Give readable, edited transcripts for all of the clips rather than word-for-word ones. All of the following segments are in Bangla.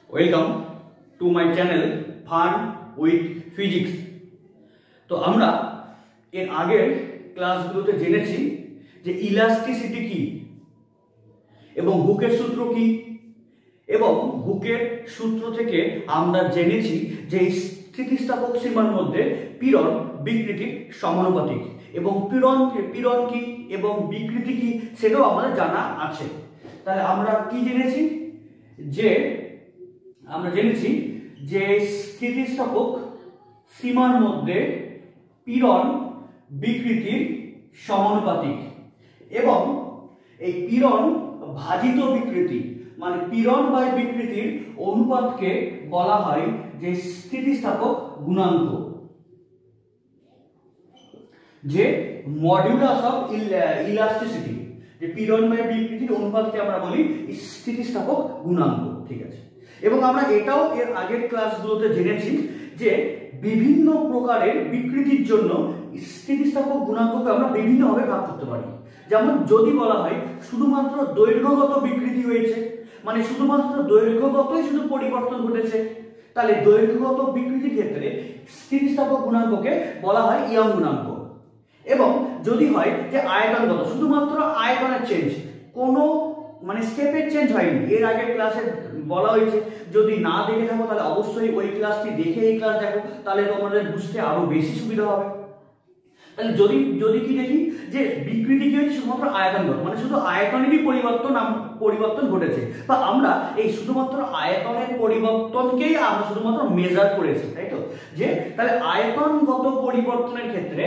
Welcome to my channel fun with physics. তো আমরা এর আগের ক্লাসগুলোতে জেনেছি যে ইলাস্টিসিটি কি এবং হুকের সূত্র কি, এবং হুকের সূত্র থেকে আমরা জেনেছি যে স্থিতিস্থাপক সীমার মধ্যে পীড়ন বিকৃতির সমানুপাতিক, এবং পীড়ন কি এবং বিকৃতি কি সেটাও আমাদের জানা আছে। তাহলে আমরা কি জেনেছি? আমরা জেনেছি যে স্থিতিস্থাপক সীমার মধ্যে পীড়ন বিকৃতির সমানুপাতিক, এবং এই পীড়ন ভাজিত বিকৃতি মানে পীড়ন বাই বিকৃতির অনুপাতকে বলা হয় যে স্থিতিস্থাপক গুণাঙ্ক, যে মডুলাস অফ ইলাস্টিসিটি, যে পীড়ন বাই বিকৃতির অনুপাতকে আমরা বলি স্থিতিস্থাপক গুণাঙ্ক। ঠিক আছে, এবং আমরা এটাও এর আগের ক্লাসগুলোতে জেনেছি যে বিভিন্ন প্রকারের বিকৃতির জন্য স্থিতিস্থাপক গুণাঙ্ককে আমরা বিভিন্নভাবে ভাগ করতে পারি। যেমন যদি বলা হয় শুধুমাত্র দৈর্ঘ্যগত বিকৃতি হয়েছে, মানে শুধুমাত্র দৈর্ঘ্যগতই শুধু পরিবর্তন ঘটেছে, তাহলে দৈর্ঘ্যগত বিকৃতির ক্ষেত্রে স্থিতিস্থাপক গুণাঙ্ককে বলা হয় ইয়ং গুণাঙ্ক। এবং যদি হয় যে আয়তনগত, শুধুমাত্র আয়তনের চেঞ্জ, কোনো মানে স্টেপের চেঞ্জ হয়নি, এর আগের ক্লাসে বলা হয়েছে, যদি না দেখে থাকো তাহলে অবশ্যই ওই ক্লাসটি দেখে এই ক্লাস দেখো, তাহলে তোমাদের বুঝতে আরো বেশি সুবিধা হবে। তাহলে যদি কি দেখি যে বিকৃতি কি হচ্ছে শুধুমাত্র আয়তনগত, মানে শুধু আয়তনেরই পরিবর্তন ঘটেছে, বা আমরা এই শুধুমাত্র আয়তনের পরিবর্তনকেই আমরা শুধুমাত্র মেজার করেছি, তাই তো? যে তাহলে আয়তনগত পরিবর্তনের ক্ষেত্রে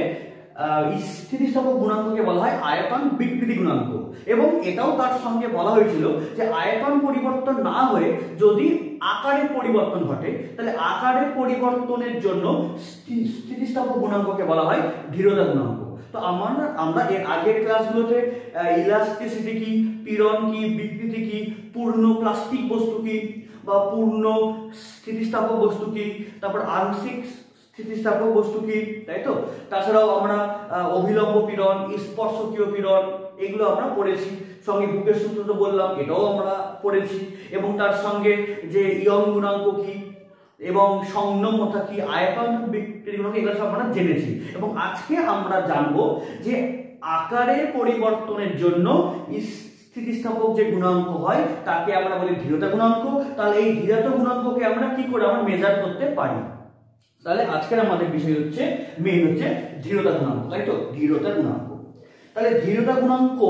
স্থিতিস্থাপক গুণাঙ্ককে বলা হয় আয়তন বিকৃতি গুণাঙ্ক। এবং এটাও তার সঙ্গে বলা হয়েছিল যে আয়তন পরিবর্তন না হয়ে যদি আকারের পরিবর্তন ঘটে, তাহলে আকারের পরিবর্তনের জন্য স্থিতিস্থাপক গুণাঙ্ককে বলা হয় দৃঢ়তা গুণাঙ্ক। তো আমরা এর আগের ক্লাসগুলোতে ইলাস্টিসিটি কি, পীড়ন কি, বিকৃতি কি, পূর্ণ প্লাস্টিক বস্তু কি বা পূর্ণ স্থিতিস্থাপক বস্তু কি, তারপর আংশিক স্থিতিস্থাপক বস্তু কি, তাই তো? তাছাড়াও আমরা অভিলম্ব পীড়ন, স্পর্শকীয় পীড়ন, এগুলো আমরা পড়েছি। সঙ্গে হুকের সূত্র তো বললাম, এটাও আমরা পড়েছি। এবং তার সঙ্গে যে ইয়ং গুণাঙ্ক কি এবং সংনম্যতা কি, আয়তন বিকৃতি গুণাঙ্ক, এগুলো সব আমরা জেনেছি। এবং আজকে আমরা জানবো যে আকারের পরিবর্তনের জন্য স্থিতিস্থাপক যে গুণাঙ্ক হয় তাকে আমরা বলি দৃঢ়তা গুণাঙ্ক। তাহলে এই দৃঢ়তা গুণাঙ্ককে আমরা কি করে আমরা মেজার করতে পারি? তাহলে আজকের আমাদের বিষয় হচ্ছে মেইন হচ্ছে দৃঢ়তা গুণাঙ্ক, তাই তো? দৃঢ়তা গুণাঙ্ক। তাহলে দৃঢ়তা গুণাঙ্ক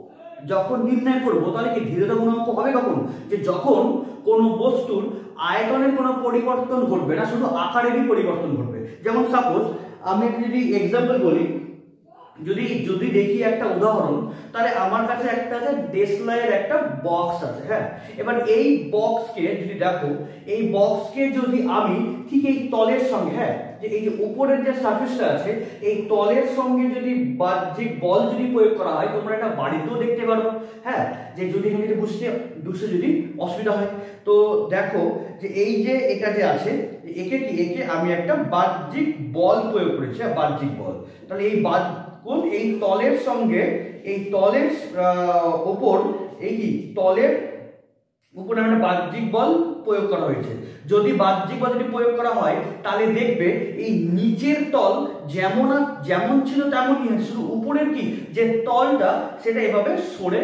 যখন নির্ণয় করব, তাহলে কি দৃঢ়তা গুণাঙ্ক হবে কখন? যে যখন কোনো বস্তুর আয়তনের কোনো পরিবর্তন ঘটবে না, শুধু আকারেরই পরিবর্তন ঘটবে। যেমন সাপোজ আমি যদি এক্সাম্পল বলি, যদি দেখি একটা উদাহরণ, তাহলে আমার কাছে একটা আছে ডেসলাইয়ের একটা বক্স আছে। হ্যাঁ, এবার এই বক্সকে যদি দেখো, এই বক্সকে যদি আমি ঠিক এই তলের সঙ্গে, হ্যাঁ, যে এই যে উপরের যে সারফেসটা আছে এই তলের সঙ্গে যদি বাহ্যিক বল যদি প্রয়োগ করা হয়, তোমরা এটা বাড়িতেও দেখতে পারো। হ্যাঁ, যে যদি এখানে বুঝতে যদি অসুবিধা হয়, তো দেখো যে এই যে এটা যে আছে, একে আমি একটা বাহ্যিক বল প্রয়োগ করেছি, বাহ্যিক বল। তাহলে এই এই তলের সঙ্গে এই তলের উপর, এই কি তলের উপরে একটা বাহ্যিক বল প্রয়োগ করা হয়েছে। যদি বাহ্যিক বল যদি প্রয়োগ করা হয়, তাহলে দেখবে এই নিচের তল যেমন ছিল তেমনই আছে, শুধু উপরের কি যে তলটা সেটা এভাবে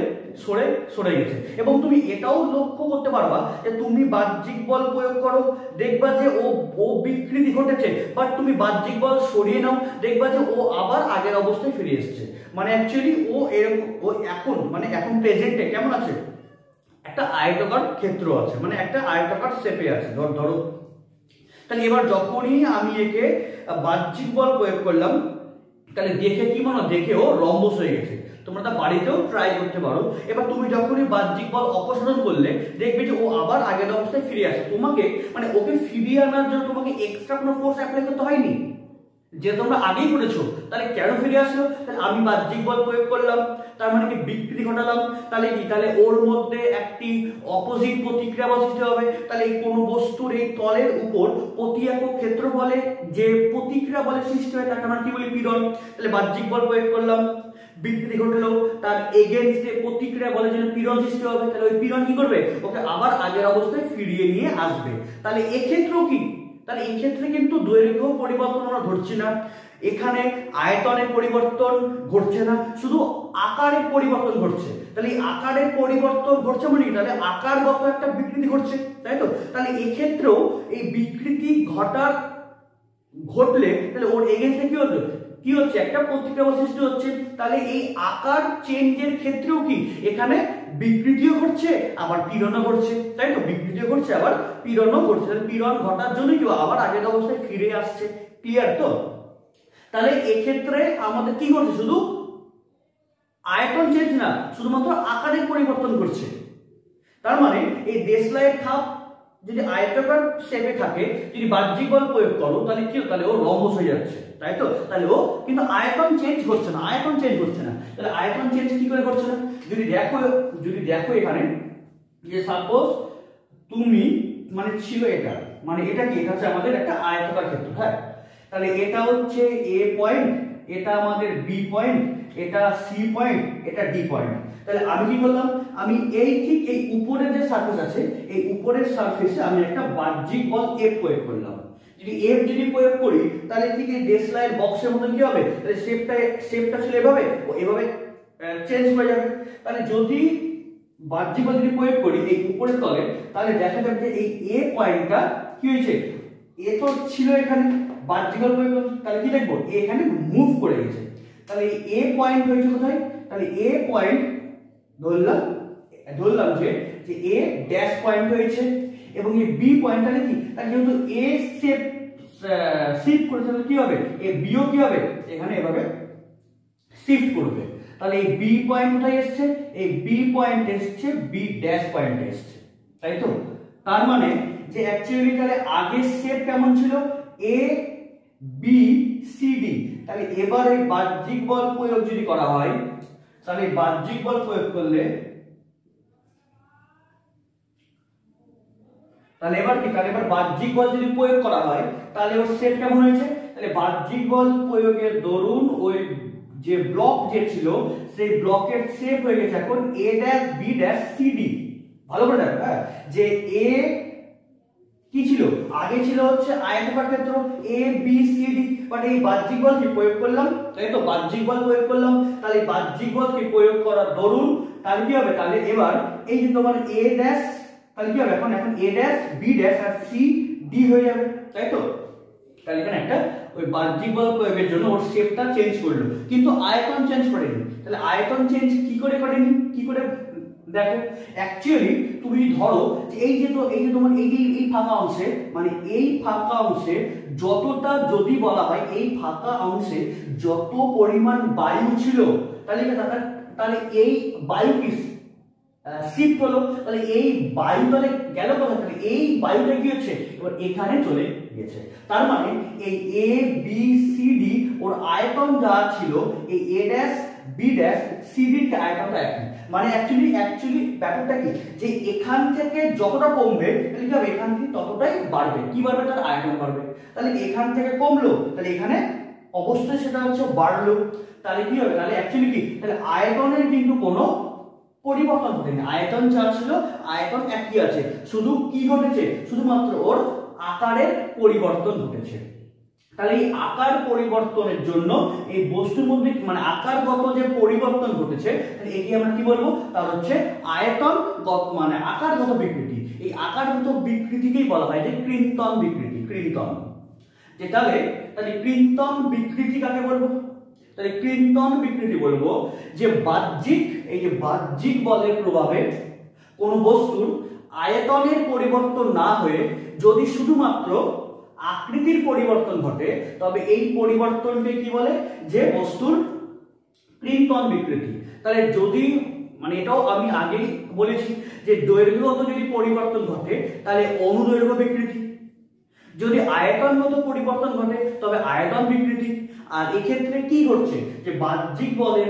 সরে গেছে। এবং তুমি এটাও লক্ষ্য করতে পারবা যে তুমি বাহ্যিক বল প্রয়োগ করো, দেখবা যে ও বিকৃতি ঘটেছে, বাট তুমি বাহ্যিক বল সরিয়ে নাও, দেখবা যে ও আবার আগের অবস্থায় ফিরে এসেছে। মানে অ্যাকচুয়ালি ও এখন প্রেজেন্টে কেমন আছে? একটা আয়তাকার ক্ষেত্র আছে, মানে একটা আয়তাকার শেপে আছে। ধরো তাহলে এবার যখনই আমি একে বাহ্যিক বল প্রয়োগ করলাম, তাহলে দেখে কি মনে হয়? দেখে ও রম্বস হয়ে গেছে। তোমরা তা বাড়িতেও ট্রাই করতে পারো। এবার তুমি যখনই বাহ্যিক বল অপসারণ করলে, দেখবে যে ও আবার আগের অবস্থায় ফিরে আসে। তোমাকে মানে ওকে ফিরিয়ে আনার জন্য তোমাকে এক্সট্রা কোনো ফোর্স অ্যাপ্লাই করতে হয়নি। যে তোমরা আগেই পড়েছো, তাহলে কেন ফিরে আসলো? তাহলে আমি বাহ্যিক বল প্রয়োগ করলাম, তার মানে কি বিকৃতি ঘটালাম, তাহলে কি, তাহলে ওর মধ্যে একটি অপোজিট প্রতিক্রিয়া বল সৃষ্টি হবে। তাহলে এই কোনো বস্তুর এই তলের উপর প্রতি একক ক্ষেত্রফলে যে প্রতিক্রিয়া বলের সৃষ্টি হয় তাকে আমরা কি বলি? পীড়ন। তাহলে বাহ্যিক বল প্রয়োগ করলাম, বিকৃতি ঘটলো, তার এগেইনস্টে প্রতিক্রিয়া বলের জন্য পীড়ন সৃষ্টি হবে। তাহলে ওই পীড়ন কি করবে? ওকে আবার আগের অবস্থায় ফিরিয়ে নিয়ে আসবে। তাহলে এক্ষেত্রেও কি, তাহলে এই ক্ষেত্রে কিন্তু দৈর্ঘ্য পরিবর্তন আমরা ধরছি না, এখানে আয়তনের পরিবর্তন ঘটছে না, শুধু আকারের পরিবর্তন ঘটছে। তাহলে এই আকারের পরিবর্তন ঘটছে মানে কি? তাহলে আকারগত একটা বিকৃতি ঘটছে, তাই তো? তাহলে এক্ষেত্রেও এই বিকৃতি ঘটলে তাহলে ওর এগেইনস্টে কি হচ্ছে? একটা প্রতিক্রিয়া সৃষ্টি হচ্ছে। তাহলে এই আকার চেঞ্জের ক্ষেত্রেও কি এখানে বিকৃতিও ঘটছে আবার পীড়নও ঘটছে, তাই তো? বিকৃতিও ঘটছে আবার পীড়নও ঘটছে। তাহলে পীড়ন ঘটার জন্য কি আবার আগের অবস্থায় ফিরে আসছে। ক্লিয়ার তো? তাহলে এক্ষেত্রে আমাদের কি ঘটছে? শুধু আয়তন চেঞ্জ না, শুধুমাত্র আকারের পরিবর্তন ঘটছে। তার মানে এই দেশলাইয়ের খাপ যদি আয়তাকার শেপে থাকে, যদি বাহ্যিক বল প্রয়োগ করো তাহলে কি? তাহলে ও রম্বস হয়ে যাচ্ছে, তাই তো? তাহলে ও কিন্তু আয়তন চেঞ্জ করছে না, আয়তন চেঞ্জ করছে না। তাহলে আয়তন চেঞ্জ কি করে করছে না? যদি দেখো এখানে যে সাপোজ তুমি মানে ছিল এটা, মানে এটা কি? এটা হচ্ছে আমাদের একটা আয়তাকার ক্ষেত্র, হ্যাঁ? তাহলে এটা হচ্ছে এ পয়েন্ট, এটা আমাদের বি পয়েন্ট, এটা সি পয়েন্ট, এটা ডি পয়েন্ট। তাহলে আমি কি করলাম? আমি এই ঠিক এই উপরের যে সারফেস আছে, এই উপরের সারফেসে আমি একটা বাহ্যিক বল এফ প্রয়োগ করলাম। যদি এফ প্রয়োগ করি তাহলে ঠিক এই দেশলাইয়ের বক্সের মতো কি হবে? তাহলে শেপটা ছিল এভাবে, এভাবে চেঞ্জ হয়ে যাবে। তাহলে যদি বাহ্যিক বল যদি প্রয়োগ করি এই উপরের তলে, তাহলে দেখা যাবে যে এই এ পয়েন্টটা কি হয়েছে? এ তো ছিল এখানে, বাহ্যিক বল প্রয়োগ করছি, তাহলে কি দেখবো? এখানে মুভ করে গেছে। তাহলে এই এ পয়েন্ট হয়েছে কোথায়? তাহলে এ পয়েন্ট ধরলাম যে এ ড্যাশ পয়েন্ট হয়েছে, এবং এই বি পয়েন্টটা কি? তাহলে যেহেতু এ শিফট করেছে তাহলে কি হবে? এ বিও কি হবে? এখানে এভাবে শিফট করবে। তাহলে এই বি পয়েন্ট কোথায় এসছে? এই বি পয়েন্ট এসছে বি ড্যাশ পয়েন্ট এসছে, তাই তো? তার মানে যে অ্যাকচুয়ালি তাহলে আগের শেপ কেমন ছিল? A B C D. তাহলে এবার এই বাহ্যিক বল প্রয়োগ যদি করা হয়, তাহলে বাহ্যিক বল প্রয়োগ করলে তাহলে এবার কি? তাহলে এবার বাহ্যিক বল যদি প্রয়োগ করা হয় তাহলে ওর শেপ কেমন হয়েছে? তাহলে বাহ্যিক বল প্রয়োগের দরুন ওই যে ব্লক যে ছিল সেই ব্লকের শেপ হয়ে গেছে এখন A dash B dash C D. ভালো করে দেখো, হ্যাঁ, যে এ কি ছিল? আগে ছিল হচ্ছে আয়তাকার ক্ষেত্র A B C D, but এই বাহ্যিক বল কি প্রয়োগ করলাম, তাই তো? বাহ্যিক বল প্রয়োগ করলাম, তাহলে বাহ্যিক বল কি প্রয়োগ করার দরুন তাহলে কি হবে? তাহলে এবার এই যে তোমার এ ড্যাশ, তাহলে কি হবে? এখন এ ড্যাশ বি ড্যাশ আর সি ডি হয়ে যাবে, তাই তো? তাহলে এখানে একটা ওই বাহ্যিক বল প্রয়োগের জন্য ওর শেপটা চেঞ্জ করলো, কিন্তু আয়তন চেঞ্জ করেনি। তাহলে আয়তন চেঞ্জ কি করে করেনি? কি করে দেখো, অ্যাকচুয়ালি তুমি ধরো যে এই যে তোমার এই ফাঁকা অংশে, মানে এই ফাঁকা অংশে যতটা যদি বলা হয় এই ফাঁকা অংশে যত পরিমাণ বায়ু ছিল, তাহলে এই বায়ু কি শিফট হলো, তাহলে এই বায়ু তাহলে গেল কোথায়? তাহলে এই বায়ুটা কি হচ্ছে? এবার এখানে চলে গেছে। তার মানে এই এ বি সি ডি ওর আয়তন যা ছিল এই A dash B dash C D এর আয়তনটা একই। মানে অ্যাকচুয়ালি ব্যাপারটা কি, যে এখান থেকে যতটা কমবে তাহলে কি হবে? এখান থেকে ততটাই বাড়বে। কি বাড়বে? তার আয়তন বাড়বে। তাহলে এখান থেকে কমলো, তাহলে এখানে অবশ্যই সেটা হচ্ছে বাড়লো। তাহলে কি হবে? তাহলে অ্যাকচুয়ালি কি, তাহলে আয়তনের কিন্তু কোনো পরিবর্তন ঘটেনি, আয়তন যা ছিল আয়তন একই আছে, শুধু কি ঘটেছে? শুধুমাত্র ওর আকারের পরিবর্তন ঘটেছে। তাহলে এই আকার পরিবর্তনের জন্য এই বস্তুর মধ্যে মানে আকারগত যে পরিবর্তন ঘটেছে একে আমরা কি বলবো? তার হচ্ছে আয়তনগত মানে আকারগত বিকৃতি। এই আকারগত বিকৃতিকেই বলা হয় যে কৃন্তন বিকৃতি। কৃন্তন যে তাহলে কৃন্তন বিকৃতি কাকে বলবো? তাহলে কৃন্তন বিকৃতি বলবো যে বাহ্যিক বলের প্রভাবে কোন বস্তুর আয়তনের পরিবর্তন না হয়ে যদি শুধুমাত্র আকৃতির পরিবর্তন ঘটে, তবে এই পরিবর্তনকে কি বলে? যে বস্তুর কৃন্তন বিকৃতি। তাহলে যদি মানে এটাও আমি আগেই বলেছি যে দৈর্ঘ্যগত যদি পরিবর্তন ঘটে তাহলে অনুদৈর্ঘ্য বিকৃতি, যদি আয়তনগত পরিবর্তন ঘটে তবে আয়তন বিকৃতি। আর এক্ষেত্রে কি ঘটছে যে বাহ্যিক বলের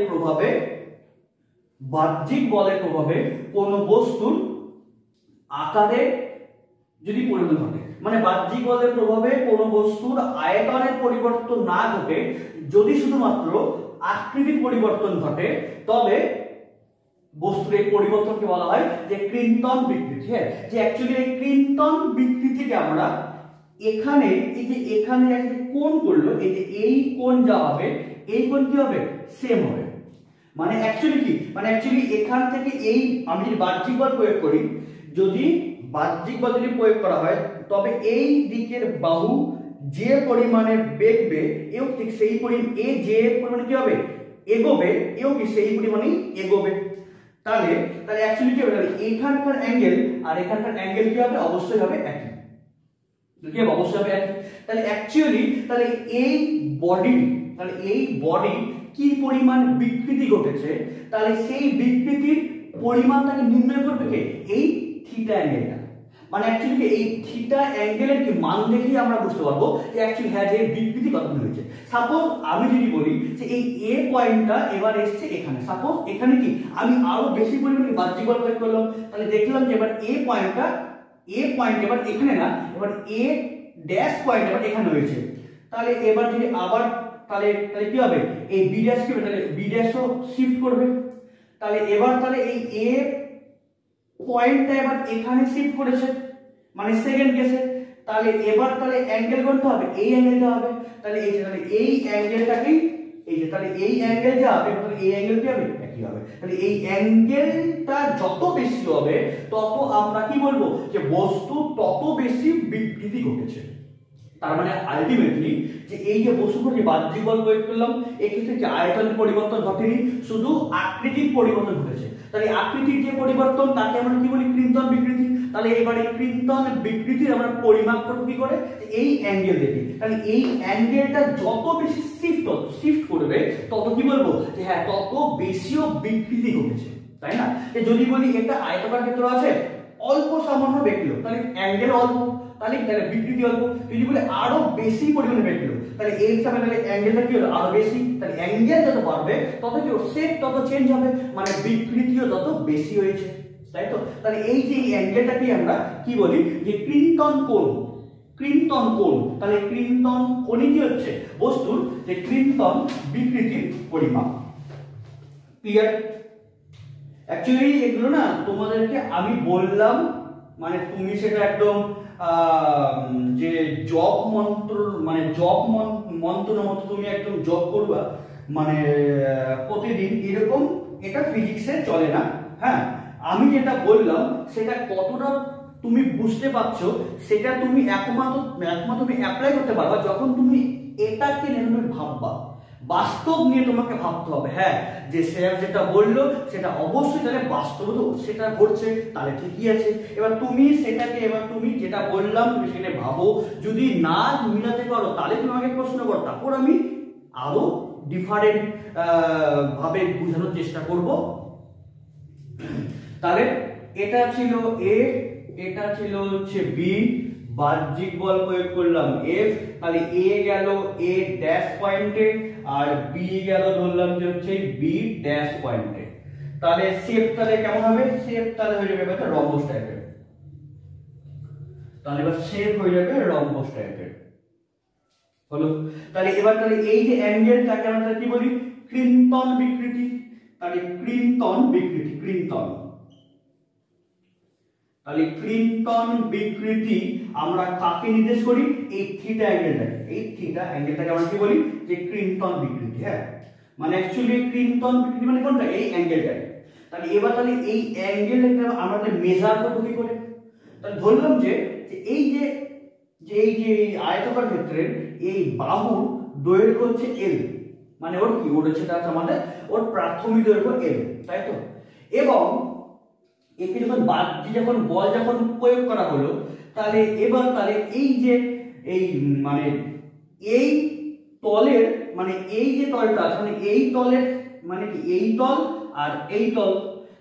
প্রভাবে কোন বস্তুর আকারে যদি পরিবর্তন ঘটে, মানে বাহ্যিক বলের প্রভাবে কোন বস্তুর আয়তনের পরিবর্তন না ঘটে, যদি শুধুমাত্র আকৃতির পরিবর্তন ঘটে, তবে বস্তুর এই পরিবর্তনকে বলা হয় যে কৃন্তন বিকৃতি। হ্যাঁ, যে অ্যাকচুয়ালি এই কৃন্তন বিকৃতিকে আমরা এখানে এই যে এখানে একটা কোণ করলো, এই যে এই কোণ যা হবে এই কোণ কি হবে, সেম হবে। মানে অ্যাকচুয়ালি কি, মানে অ্যাকচুয়ালি এখান থেকে এই আমি যদি বাহ্যিক বল প্রয়োগ করি, যদি বাহ্যিক বল যদি প্রয়োগ করা হয় তবে এই দিকের বাহু যে পরিমাণে বেগবে এও ঠিক সেই পরিমাণ, এ যে পরিমাণে কি হবে এগোবে, এও কি সেই পরিমাণেই এগোবে। তাহলে অ্যাকচুয়ালি কি হবে, তাহলে এখানকার অ্যাঙ্গেল আর এখানকার অ্যাঙ্গেল কি হবে, অবশ্যই হবে একই, কি হবে অবশ্যই হবে একই। তাহলে অ্যাকচুয়ালি তাহলে এই বডি কি পরিমাণ বিকৃতি ঘটেছে, তাহলে সেই বিকৃতির পরিমাণটাকে নির্ণয় করবে কে, এই থিটা অ্যাঙ্গেলটা। মানে অ্যাকচুয়ালি এই থিটা অ্যাঙ্গেলের কি মান দেখেই আমরা বুঝতে পারবো যে অ্যাকচুয়ালি হ্যাঁ যে বিকৃতি কতখানি হয়েছে। সাপোজ আমি যদি বলি যে এই এ পয়েন্টটা এবার এসছে এখানে, সাপোজ এখানে কি আমি আরো বেশি পরিমাণে বাহ্যিক বল প্রয়োগ করলাম, তাহলে দেখলাম যে এবার এ পয়েন্ট এবার এখানে না, এবার এ ড্যাশ পয়েন্ট এবার এখানে হয়েছে। তাহলে এবার যদি আবার তাহলে কি হবে, এই বি ড্যাশ কি হবে, তাহলে বি ড্যাশও শিফট করবে। তাহলে এবার তাহলে এই এ পয়েন্টটা এবার এখানে শিফট করেছে, মানে সেকেন্ড কেসে। তাহলে এবার তাহলে অ্যাঙ্গেল কোনটা হবে, এই অ্যাঙ্গেলটা হবে। তাহলে এই যে তাহলে এই অ্যাঙ্গেলটাকেই এই যে তাহলে এই অ্যাঙ্গেল যা হবে তাহলে এই অ্যাঙ্গেল কি হবে, একই হবে। তাহলে এই অ্যাঙ্গেলটা যত বেশি হবে তত আমরা কি বলবো যে বস্তু তত বেশি বিকৃতি ঘটেছে। তার মানে আলটিমেটলি যে এই যে বস্তুর যে বাহ্যিক বল প্রয়োগ করলাম এক্ষেত্রে যে আয়তনের পরিবর্তন ঘটেনি, শুধু আকৃতির পরিবর্তন ঘটেছে। তাহলে আকৃতির যে পরিবর্তন তাকে আমরা কি বলি, কৃন্তন বিকৃতি। তাহলে এবারে কৃন্তন বিকৃতির আমরা পরিমাপ করব কি করে, এই অ্যাঙ্গেল দেখে। তাহলে এই অ্যাঙ্গেলটা যত বেশি শিফট করবে তত কি বলবো যে হ্যাঁ তত বেশিও বিকৃতি ঘটেছে, তাই না। যদি বলি এটা আয়তাকার ক্ষেত্র আছে, অল্প সামান্য বেঁকলো তাহলে অ্যাঙ্গেল অল্প, তাহলে বিকৃতি অল্প। যদি বলে আরো বেশি পরিমাণে বেঁকলো তাহলে এই হিসাবে তাহলে অ্যাঙ্গেলটা কি হলো আরো বেশি। তাহলে অ্যাঙ্গেল যত বাড়বে তত কি শেপ তত চেঞ্জ হবে, মানে বিকৃতিও তত বেশি হয়েছে, তাই তো। তাহলে এই যে অ্যাঙ্গেলটাকে আমরা কি বলি যে কৃন্তন কোণ। তাহলে কৃন্তন কোণই কি হচ্ছে বস্তুর যে কৃন্তন বিকৃতির পরিমাপ। ক্লিয়ার। অ্যাকচুয়ালি এগুলো না তোমাদেরকে আমি বললাম, মানে তুমি সেটা একদম যে জব মন্ত্রের মতো তুমি একদম জব করবা, মানে প্রতিদিন এরকম, এটা ফিজিক্সে চলে না। হ্যাঁ, আমি যেটা বললাম সেটা কতটা তুমি বুঝতে পারছো সেটা তুমি একমাত্র তুমি অ্যাপ্লাই করতে পারবা যখন তুমি এটাকে নিয়ে তুমি ভাববা, বাস্তব নিয়ে তোমাকে ভাবতে হবে। হ্যাঁ, যে স্যার যেটা বললো সেটা অবশ্যই তাহলে বাস্তবে তো সেটা ঘটছে, তাহলে ঠিকই আছে। এবার তুমি সেটাকে তুমি যেটা বললাম তুমি সেটা ভাবো, যদি না মিলাতে পারো তাহলে তুমি আমাকে প্রশ্ন করো, তারপর আমি আরো ডিফারেন্ট ভাবে বোঝানোর চেষ্টা করব। তাহলে এটা ছিল এ, এটা ছিল হচ্ছে বি, বাহ্যিক বল প্রয়োগ করলাম এফ, তাহলে এ গেল এ ড্যাশ পয়েন্টে আর বি গেল ধরলাম যে হচ্ছে বি ড্যাশ পয়েন্টে। তাহলে শেপ তাহলে কেমন হবে, শেপ তাহলে হয়ে যাবে একটা রম্বস টাইপের। তাহলে এবার শেপ হয়ে যাবে রম্বস টাইপের হলো। তাহলে এবার তাহলে এই যে অ্যাঙ্গেলটাকে আমরা কি বলি, কৃন্তন বিকৃতি। তাহলে কৃন্তন বিকৃতি, তাহলে কৃন্তন বিকৃতি আমরা কাকে নির্দেশ করি, এই থিটা অ্যাঙ্গেলটাকে। এই থিটা অ্যাঙ্গেলটাকে আমরা কি বলি যে কৃন্তন বিকৃতি। হ্যাঁ, মানে অ্যাকচুয়ালি কৃন্তন বিকৃতি মানে কোনটা, এই অ্যাঙ্গেলটাকে। তাহলে এবার তাহলে এই অ্যাঙ্গেলটাকে আমরা মেজার করব কি করে। তাহলে ধরলাম যে এই যে আয়তাকার ক্ষেত্রের এই বাহুর দৈর্ঘ্য হচ্ছে এল, মানে ওর কি ওর হচ্ছে আমাদের ওর প্রাথমিক দৈর্ঘ্য এল, তাই তো। এবং একে যখন বল যখন প্রয়োগ করা হলো তাহলে এবার তাহলে এই যে মানে এই তলের মানে এই যে তলটা আছে মানে এই তলের মানে কি এই তল আর এই তল,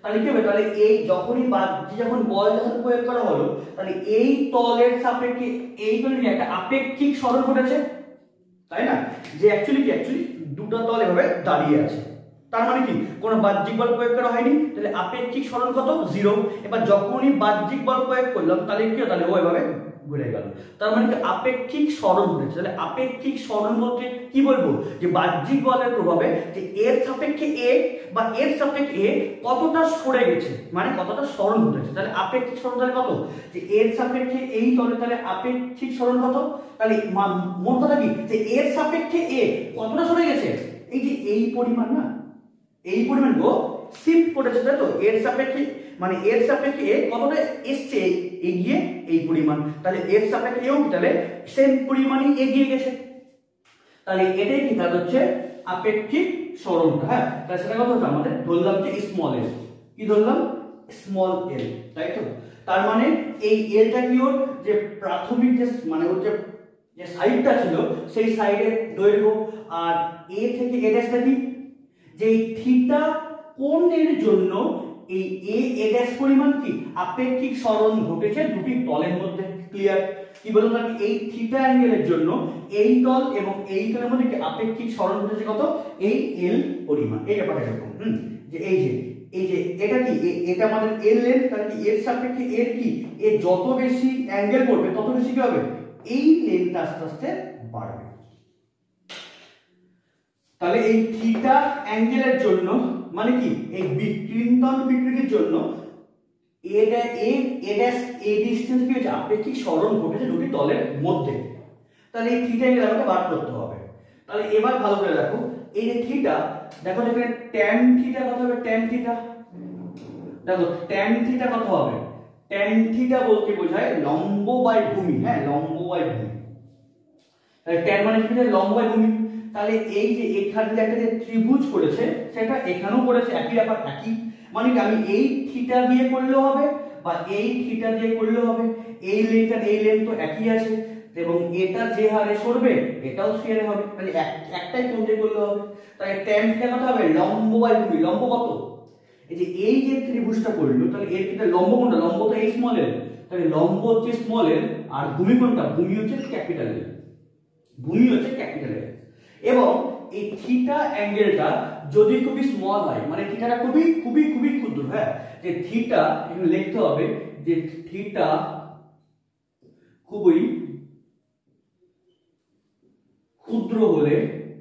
তাহলে কি হবে, তাহলে এই যখনই যখন বল যখন প্রয়োগ করা হলো, তাহলে এই তলের সাপেক্ষে এই তলের একটা আপেক্ষিক সরণ ঘটেছে, তাই না? যে অ্যাকচুয়ালি দুটো তল এভাবে দাঁড়িয়ে আছে, তার মানে কি কোনো বাহ্যিক বল প্রয়োগ করা হয়নি, তাহলে আপেক্ষিক সরণ কত 0। এবার যখনই বাহ্যিক বল প্রয়োগ করলাম তাহলে কি, তাহলে ও এভাবে ঘুরে গেল, তার মানে কি আপেক্ষিক সরণ ঘটেছে। তাহলে আপেক্ষিক সরণ বলতে কি বলবো, যে বাহ্যিক বলের প্রভাবে যে এর সাপেক্ষে এ বা এর সাপেক্ষে এ কতটা সরে গেছে, মানে কতটা সরণ ঘটেছে। তাহলে আপেক্ষিক সরণ তাহলে কত, যে এর সাপেক্ষে এই তলে, তাহলে আপেক্ষিক সরণ কত, তাহলে মোট কথা কি, যে এর সাপেক্ষে এ কতটা সরে গেছে, এই যে এই পরিমাণ না, এই পরিমাণ গো শিফট করেছে, তাই তো? এর সাপেক্ষে মানে এর সাপেক্ষে এ কতটা এসছে এগিয়ে এই পরিমাণ, তাহলে এর সাপেক্ষে এও কি তাহলে সেম পরিমাণই এগিয়ে গেছে, তাহলে এটাই কি, তাহলে হচ্ছে আপেক্ষিক সরণটা। হ্যাঁ, তাহলে সেটা কথা হচ্ছে আমাদের ধরলাম যে স্মল এল, কি ধরলাম, স্মল এল, তাই তো? তার মানে এই এলটা কি, ওর যে প্রাথমিক যে মানে ওর যে সাইডটা ছিল সেই সাইডের দৈর্ঘ্য, আর এ থেকে এ ড্যাশটা কি, যে থিটা কোণের জন্য এই এ ড্যাশ পরিমাণ কি আপেক্ষিক সরণ ঘটেছে দুটি তলের মধ্যে। ক্লিয়ার? কি বললাম, আমি এই থিটা অ্যাঙ্গেলের জন্য এই তল এবং এই তলের মধ্যে কি আপেক্ষিক সরণ ঘটেছে কত, এই এল পরিমাণ। এই ব্যাপারটা এরকম, যে এই যে এটা কি, এটা আমাদের এল লেন্থ, তাহলে কি এর সাপেক্ষে এর কি, এর যত বেশি অ্যাঙ্গেল করবে তত বেশি কি হবে, এই লেন্থটা আস্তে আস্তে বাড়বে। তাহলে এই থিটা অ্যাঙ্গেলের জন্য মানে কি, এই বিকৃন্তন বিকৃতির জন্য এ ডিসটেন্স কি হচ্ছে, আপেক্ষিক সরণ ঘটেছে দুটি তলের মধ্যে। তাহলে এই থিটা অ্যাঙ্গেল আমাকে বার করতে হবে। তাহলে এবার ভালো করে দেখো, এই যে থিটা, দেখো এখানে ট্যান থিটা কত হবে, ট্যান থিটা, দেখো ট্যান থিটা কত হবে, ট্যান থিটা বলতে বোঝায় লম্ব বাই ভূমি। হ্যাঁ, লম্ব বাই ভূমি, তাহলে ট্যান মানে কি, লম্ব বাই ভূমি। তাহলে এই যে এখানে একটা যে ত্রিভুজ করেছে সেটা এখানেও করেছে, একই ব্যাপার, একই মানে কি, আমি এই থিটা দিয়ে করলেও হবে বা এই থিটা দিয়ে করলেও হবে, এই লেন্থ তো একই আছে, এবং এটা যে হারে সরবে এটাও সে হারে হবে, তাহলে একটাই কোণ দিয়ে করলে হবে। তাহলে ট্যান থিটা কত হবে, লম্ব বাই ভূমি। লম্ব কত, এই যে ত্রিভুজটা করলো, তাহলে এর ক্ষেত্রে লম্ব কোনটা, লম্ব তো এই স্মল এল, তাহলে লম্ব হচ্ছে স্মল এল, আর ভূমি কোনটা, ভূমি হচ্ছে ক্যাপিটাল এল, ভূমি হচ্ছে ক্যাপিটাল এল। এবং এই থিটা অ্যাঙ্গেলটা যদি খুবই স্মল হয়, মানে থিটাটা খুবই খুবই খুবই ক্ষুদ্র, হ্যাঁ, যে থিটা এখানে লিখতে হবে যে থিটা খুবই ক্ষুদ্র হলে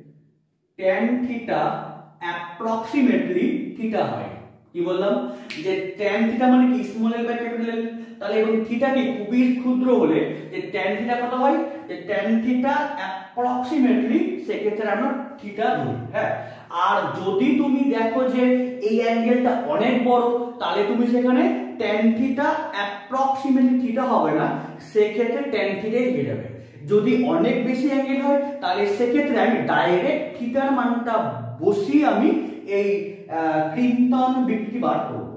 ট্যান থিটা অ্যাপ্রক্সিমেটলি থিটা হয়। কি বললাম, যে ট্যান থিটা মানে কি, small L by capital L. তাহলে এবং থিটা কি খুবই ক্ষুদ্র হলে যে ট্যান থিটা কত হয়, যে ট্যান থিটা অ্যাপ্রক্সিমেটলি সেক্ষেত্রে আমরা থিটা ধরি। হ্যাঁ, আর যদি তুমি দেখো যে এই অ্যাঙ্গেলটা অনেক বড়, তাহলে তুমি সেখানে ট্যান থিটা অ্যাপ্রক্সিমেটলি থিটা হবে না, সেক্ষেত্রে ট্যান থিটাই হয়ে যাবে। যদি অনেক বেশি অ্যাঙ্গেল হয় তাহলে সেক্ষেত্রে আমি ডাইরেক্ট থিটার মানটা বসিয়ে আমি এই কৃন্তন বিকৃতি বার করব,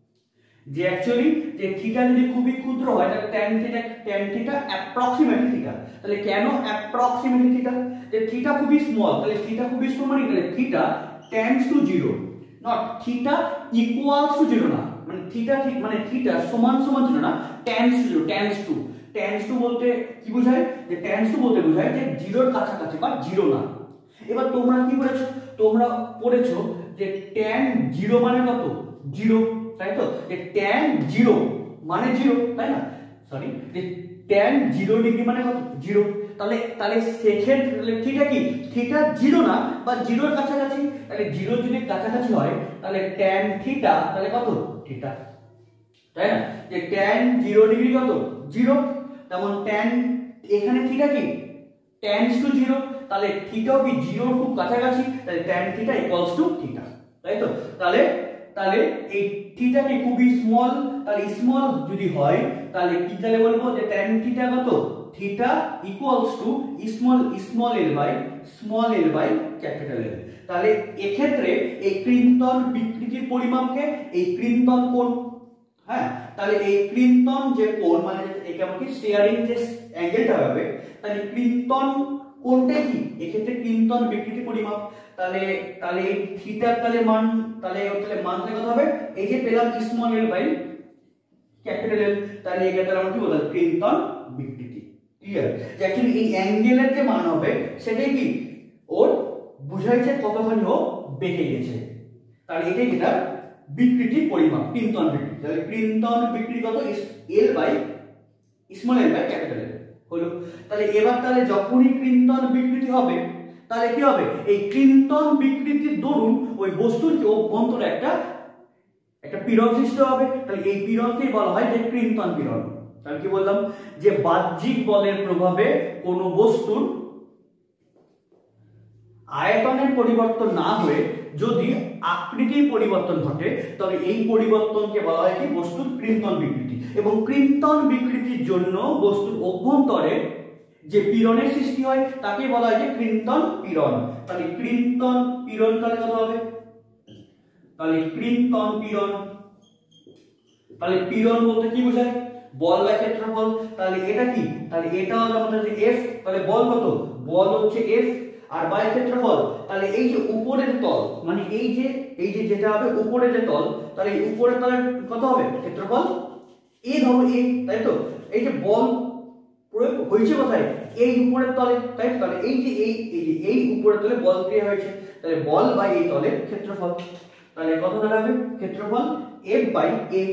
যে অ্যাকচুয়ালি যে থিটা যদি খুবই ক্ষুদ্র হয় তাহলে ট্যান থিটা অ্যাপ্রক্সিমেটলি থিটা। তাহলে কেন অ্যাপ্রক্সিমেটলি থিটা, যে থিটা খুবই স্মল, তাহলে থিটা খুবই স্মল মানে তাহলে theta tends to 0, not theta equals to 0 না, মানে থিটা ঠিক মানে থিটা সমান সমান 0 না, টেন্ডস টু 0, টেন্ডস টু বলতে কি বোঝায়, যে টেন্ডস টু বলতে বোঝায় যে 0 এর কাছাকাছি বা 0 না। এবার তোমরা কি করেছো, তোমরা পড়েছো যে tan 0 মানে কত, 0, তাই তো? যে tan 0 মানে 0, তাই না? সরি, যে tan 0 ডিগ্রি মানে কত, 0। তাহলে সেক্ষেত্রে থিটা কি, থিটা 0 না বা 0 এর কাছাকাছি, তাহলে 0 যদি কাছাকাছি হয় তাহলে tan থিটা তাহলে কত, থিটা, তাই না? যে tan 0 ডিগ্রি কত, 0, তেমন tan এখানে থিটা কি টেন্ডস টু 0, তাহলে থিটাও কি 0 খুব কাছাকাছি, তাহলে tan theta equals to theta, তাই তো? তাহলে এই থিটা কি খুবই স্মল, তাহলে স্মল যদি হয় তাহলে কি তাহলে বলবো যে tan থিটা কত, theta equals to small L by capital L. তাহলে এক্ষেত্রে এই কৃন্তন বিকৃতির পরিমাপকে এই কৃন্তন কোণ, হ্যাঁ, তাহলে এই কৃন্তন যে কোণ মানে কেমন কি শেয়ারিং যে অ্যাঙ্গেলটা হবে, তাহলে কৃন্তন কোণটা কি, এক্ষেত্রে কৃন্তন বিকৃতি পরিমাপ। তাহলে তাহলে এই থিটার তাহলে মান তাহলে কত হবে, এই যে পেলাম small L by capital L, তাহলে এটা তাহলে আমরা কি বলবো ক্রিন্তন বিকৃতি। ক্লিয়ার? যে অ্যাকচুয়ালি এই অ্যাঙ্গেলের যে মান হবে সেটাই কি ওর বুঝাইছে কতখানি ও বেঁকে গেছে, তাহলে এটাই কি তার বিকৃতি পরিমাপ, ক্রিন্তন বিকৃতি। তাহলে ক্রিন্তন বিকৃতি কত L by small L by capital L হলো। তাহলে এবার তাহলে যখনই ক্রিন্তন বিকৃতি হবে তাহলে কি হবে, এই ক্রিন্তন বিকৃতির দরুন ওই বস্তুর অভ্যন্তরে একটা পীড়ন সৃষ্টি হবে। তাহলে এই পীড়নকেই বলা হয় যে ক্রিন্তন পীড়ন। তাহলে কি বললাম, যে বাহ্যিক বলের প্রভাবে কোনো বস্তুর আয়তনের পরিবর্তন না হয়ে যদি আকৃতির পরিবর্তন ঘটে তবে এই পরিবর্তনকে বলা হয় কি বস্তুর ক্রিন্তন বিকৃতি। এবং ক্রিন্তন বিকৃতির জন্য বস্তুর অভ্যন্তরে যে পীড়নের সৃষ্টি হয় তাকে বলা হয় যে ক্রিন্তন পীড়ন। তাহলে ক্রিন্তন পীড়ন তাহলে কত হবে, তাহলে ক্রিন্তন পীড়ন, তাহলে পীড়ন বলতে কি বোঝায় বল বা ক্ষেত্রফল। তাহলে এটা কি, তাহলে এটা হলো আমাদের এফ, তাহলে বল কত, বল হচ্ছে এফ আর বাই ক্ষেত্রফল। তাহলে এই যে উপরের তল মানে এই যে যেটা হবে উপরের যে তল, তাহলে এই উপরের তলের কত হবে ক্ষেত্রফল এ ধরো এ, তাই তো। এই যে বল প্রয়োগ হয়েছে কোথায়, এই উপরের তলে, তাই তো। তাহলে এই যে এই উপরের তলে বল ক্রিয়া হয়েছে, তাহলে বল বাই এই তলের ক্ষেত্রফল। তাহলে কত দাঁড়াবে ক্ষেত্রফল এফ বাই এ।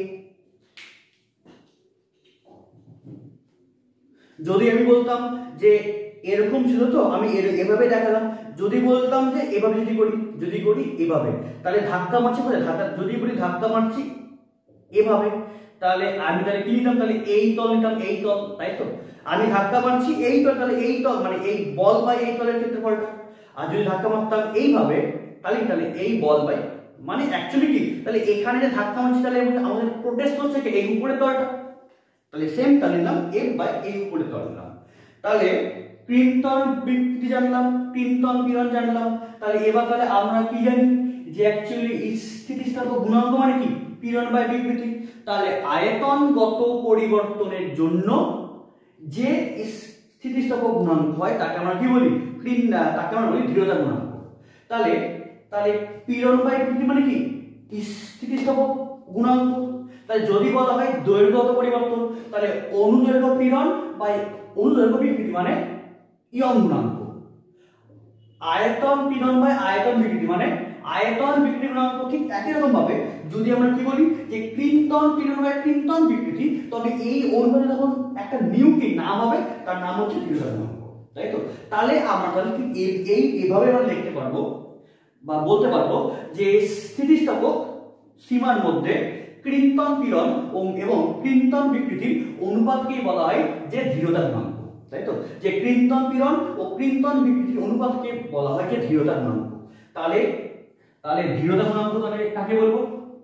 যদি আমি বলতাম যে এরকম ছিল তো আমি এভাবে দেখালাম, যদি বলতাম যে এভাবে যদি করি এভাবে, তাহলে ধাক্কা মারছি কোথায়, যদি বলি ধাক্কা মারছি এভাবে, তাহলে আমি তাহলে কি নিতাম, তাহলে এই তল নিতাম, এই তল, তাই তো। আমি ধাক্কা মারছি এই তল, তাহলে এই তল মানে এই বল বাই এই তলের ক্ষেত্রফলটা। আর যদি ধাক্কা মারতাম এইভাবে তাহলে এই বল বাই মানে অ্যাকচুয়ালি কি, তাহলে এখানে যে ধাক্কা মারছি তাহলে আমাদের প্রোটেস্ট হচ্ছে কি এই উপরের তলটা, তাহলে সেম তাহলে নিলাম এফ বাই এই উপরের তল নিলাম। তাহলে ক্রিন্তন বিকৃতি জানলাম, ক্রিন্তন পীড়ন জানলাম। তাহলে এবার তাহলে আমরা কি জানি যে অ্যাকচুয়ালি স্থিতিস্থাপক গুণাঙ্ক মানে কি পীড়ন বাই বিকৃতি। তাহলে আয়তনগত পরিবর্তনের জন্য যে স্থিতিস্থাপক গুণাঙ্ক হয় তাকে আমরা কি বলি তাকে আমরা বলি দৃঢ়তা গুণাঙ্ক। তাহলে পীড়ন বাই বিকৃতি মানে কি স্থিতিস্থাপক গুণাঙ্ক। তাহলে যদি বলা হয় দৈর্ঘ্যগত পরিবর্তন তাহলে অনুদৈর্ঘ্য পীড়ন বাই অনুদৈর্ঘ্য বিকৃতি মানে ইয়ং গুণাঙ্ক। আয়তন পীড়ন বাই আয়তন বিকৃতি মানে আয়তন বিকৃতি গুণাঙ্ক। ঠিক একই রকম ভাবে যদি আমরা কি বলি যে ক্রিন্তন পীড়ন বাই ক্রিন্তন বিকৃতি, তবে এই অনুপাতে যখন একটা নিউ কি নাম হবে তার নাম হচ্ছে দৃঢ়তা গুণাঙ্ক, তাই তো। তাহলে আমরা তাহলে ঠিক এইভাবে আমরা লিখতে পারবো বা বলতে পারবো যে স্থিতিস্থাপক সীমার মধ্যে ক্রিন্তন পীড়ন এবং ক্রিন্তন বিকৃতির অনুপাতকেই বলা হয় যে দৃঢ়তা গুণাঙ্ক, তাই তো। যে ক্রিন্তন পীড়ন ও ক্রিন্তন বিকৃতির অনুপাতকে বলা হয় যে দৃঢ়তা গুণাঙ্ক। তাহলে দৃঢ়তা গুণাঙ্ক তাহলে কাকে বলবো,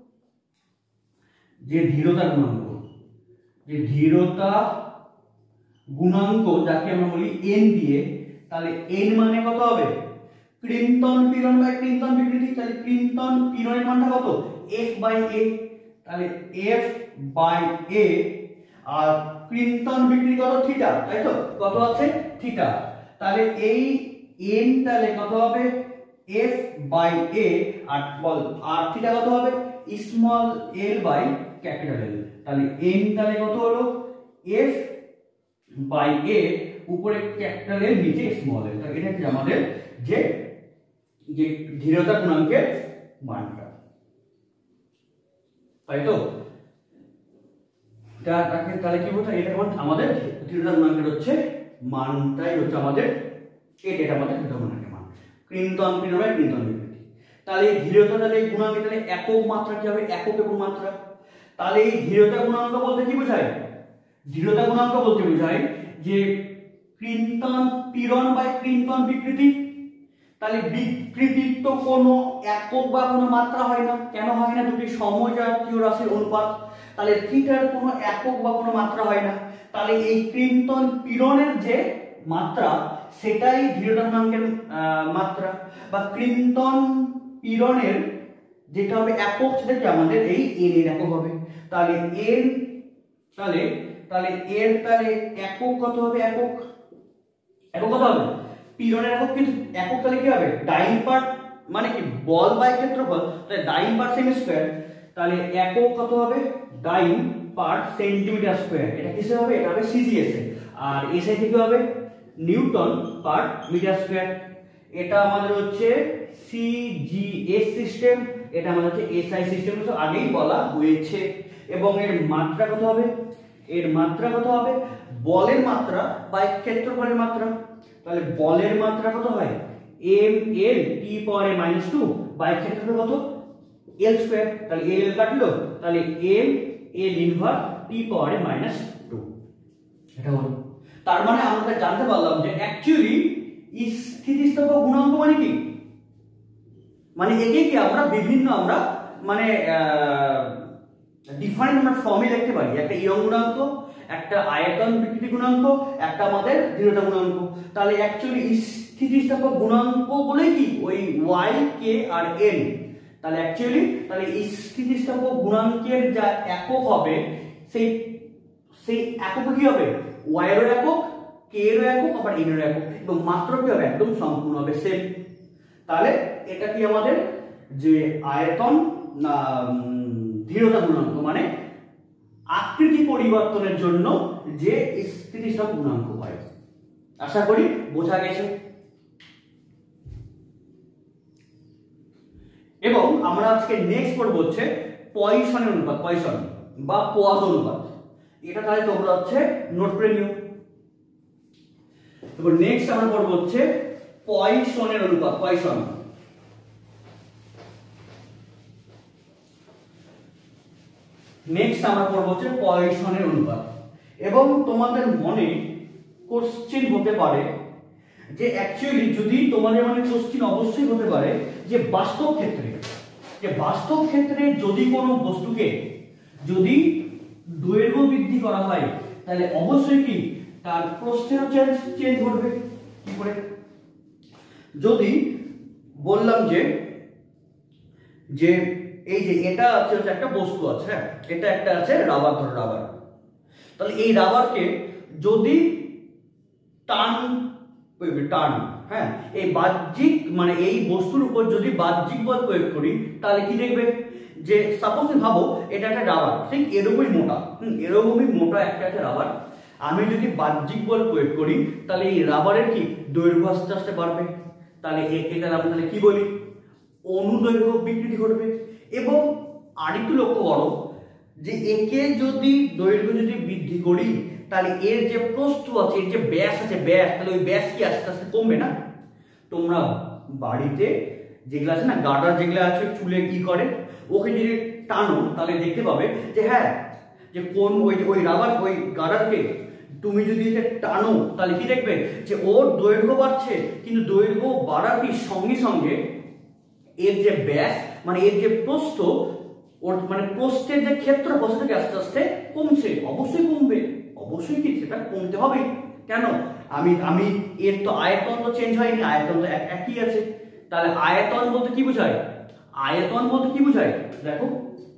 যে দৃঢ়তা গুণাঙ্ক, যে দৃঢ়তা গুণাঙ্ক যাকে আমরা বলি এন দিয়ে, তাহলে এন মানে কত হবে ক্রিন্তন পীড়ন বাই ক্রিন্তন বিকৃতি। তাহলে ক্রিন্তন পীড়নের মানটা কত এফ বাই এ, তাহলে এফ বাই এ আর ক্রিন্তন বিকৃতি কত থিটা, তাই তো কত আছে থিটা। তাহলে এই এন তাহলে কত হবে এফ বাই এ আর বল আর থিটা কত হবে small L by capital L. তাহলে এন তাহলে কত হলো এফ বাই এ উপরে ক্যাপিটাল এল নিচে স্মল এল। তাহলে এটা কি আমাদের যে দৃঢ়তা গুণাঙ্কের মানটা, তাই তো। তাহলে কি বলতে এটা আমাদের দৃঢ়তা গুণাঙ্কের হচ্ছে মানটাই হচ্ছে আমাদের এটা আমাদের দৃঢ়তা গুণাঙ্কের মান ক্রিন্তন পীড়ন বাই ক্রিন্তন বিকৃতি। তাহলে এই দৃঢ়তা তাহলে গুণাঙ্কের তাহলে একক মাত্রা কি হবে একক এবং মাত্রা। তাহলে এই দৃঢ়তা গুণাঙ্ক বলতে কি বোঝায়, দৃঢ়তা গুণাঙ্ক বলতে বোঝায় যে ক্রিন্তন পীড়ন বাই ক্রিন্তন বিকৃতি। তাহলে বিকৃতির তো কোনো একক বা কোনো মাত্রা হয় না, কেন হয় না, দুটি সমজাতীয় রাশির অনুপাত। তাহলে থিটার কোনো একক বা কোনো মাত্রা হয় না। তাহলে এই ক্রিন্তন পীড়নের যে মাত্রা সেটাই দৃঢ়তা গুণাঙ্কের মাত্রা, বা ক্রিন্তন পীড়নের যেটা হবে একক সেটা কি আমাদের এই এন এর একক হবে। তাহলে এন তাহলে এর তাহলে একক কত হবে একক কত হবে পীড়নের একক, কিন্তু একক তাহলে কি হবে ডাইন পার্ট মানে কি বল বাই ক্ষেত্রফল, তাহলে ডাইন পার সেমি স্কয়ার, তাহলে একক কত হবে ডাইন পার সেন্টিমিটার স্কয়ার, এটা কিসে হবে, এটা হবে সিজিএস এ, আর এসআই থেকে হবে নিউটন পার মিটার স্কয়ার। এটা আমাদের হচ্ছে সিজিএস সিস্টেম, এটা আমাদের হচ্ছে এসআই সিস্টেম, তো আগেই বলা হয়েছে। এবং এর মাত্রা কত হবে, এর মাত্রা কত হবে বলের মাত্রা বাই ক্ষেত্রফলের মাত্রা, তাহলে বলের মাত্রা কত হয় M L T power -2 by ক্ষেত্রফল কত এল স্কয়ার, তাহলে এল কাটলো, তাহলে এম এল ইনভার্স টি পাওয়ার -2, এটা হলো। তার মানে আমরা জানতে পারলাম যে অ্যাকচুয়ালি স্থিতিস্থাপক গুণাঙ্ক মানে কি, মানে একে কি আমরা বিভিন্ন আমরা মানে ডিফারেন্ট আমরা ফর্মে লিখতে পারি, একটা ইয়ং গুণাঙ্ক, একটা আয়তন বিকৃতি গুণাঙ্ক, একটা আমাদের দৃঢ়তা গুণাঙ্ক। তাহলে অ্যাকচুয়ালি স্থিতিস্থাপক গুণাঙ্ক বলে কি ওই y k আর n, তাহলে অ্যাকচুয়ালি তাহলে এই স্থিতিস্থাপক গুণাঙ্কের যা একক হবে সেই সেই একক কি হবে y এর একক, k এর একক, আবার n এর একক, এবং মাত্রা কি হবে একদম সম্পূর্ণ হবে সেম। তাহলে এটা কি আমাদের যে আয়তন না দৃঢ়তা গুণাঙ্ক, মানে আকৃতি পরিবর্তনের জন্য যে স্থিতিস্থাপক গুণাঙ্ক হয়। আশা করি বোঝা গেছে। এবং আমরা আজকে নেক্সট পড়ব হচ্ছে পয়সনের অনুপাত, পয়সন বা পোয়াসো অনুপাত, এটা তাহলে তোমরা হচ্ছে নোট করে নিও। এবার নেক্সট আমরা পড়ব হচ্ছে পয়সনের অনুপাত, পয়সন। নেক্সট আমরা পড়ব হচ্ছে পয়সনের অনুপাত। এবং তোমাদের মনে কোশ্চেন হতে পারে যে অ্যাকচুয়ালি যদি তোমাদের মানে কোশ্চেন অবশ্যই হতে পারে যে বাস্তব ক্ষেত্রে যদি কোনো বস্তুকে যদি দৈর্ঘ্য বৃদ্ধি করা হয় তাহলে অবশ্যই কি তার প্রস্থেরও চেঞ্জ ঘটবে। কি করে, যদি বললাম যে যে এই যে এটা আছে একটা বস্তু আছে, হ্যাঁ এটা একটা আছে রাবার, ধরো রাবার, তাহলে এই রাবারকে যদি টান, হ্যাঁ এই বাহ্যিক মানে এই বস্তুর উপর যদি বাহ্যিক বল প্রয়োগ করি তাহলে কি দেখবে যে সাপোজ ভাবো এটা একটা রাবার, ঠিক এরকমই মোটা, এরকমই মোটা একটা রাবার, আমি যদি বাহ্যিক বল প্রয়োগ করি তাহলে এই রাবারের কি দৈর্ঘ্য আস্তে আস্তে বাড়বে, তাহলে এটা আমরা তাহলে কি বলি অনুদৈর্ঘ্য বিকৃতি ঘটবে। এবং আরেকটু লক্ষ্য করো যে একে যদি দৈর্ঘ্য যদি বৃদ্ধি করি তাহলে এর যে প্রস্থ আছে, এর যে ব্যাস আছে, ব্যাস, তাহলে ওই ব্যাস কি আস্তে আস্তে কমবে না। তোমরা বাড়িতে যেগুলো আছে না গার্ডার যেগুলো আছে চুলে কি করে ওকে যদি টানো তাহলে দেখতে পাবে যে হ্যাঁ যে কোন ওই রাবার ওই গার্ডারকে তুমি যদি এটা টানো তাহলে কি দেখবে যে ওর দৈর্ঘ্য বাড়ছে, কিন্তু দৈর্ঘ্য বাড়ার কি সঙ্গে সঙ্গে এর যে ব্যাস মানে এর যে প্রস্থ, ওর মানে প্রস্থের যে ক্ষেত্রফল সেটাকে আস্তে আস্তে কমছে, অবশ্যই কমবে, অবশ্যই কি সেটা কমতে হবে। কেন, আমি এর তো আয়তন তো চেঞ্জ হয়নি, আয়তন তো একই আছে। তাহলে আয়তন বলতে কি বোঝায়, আয়তন বলতে কি বোঝায় দেখো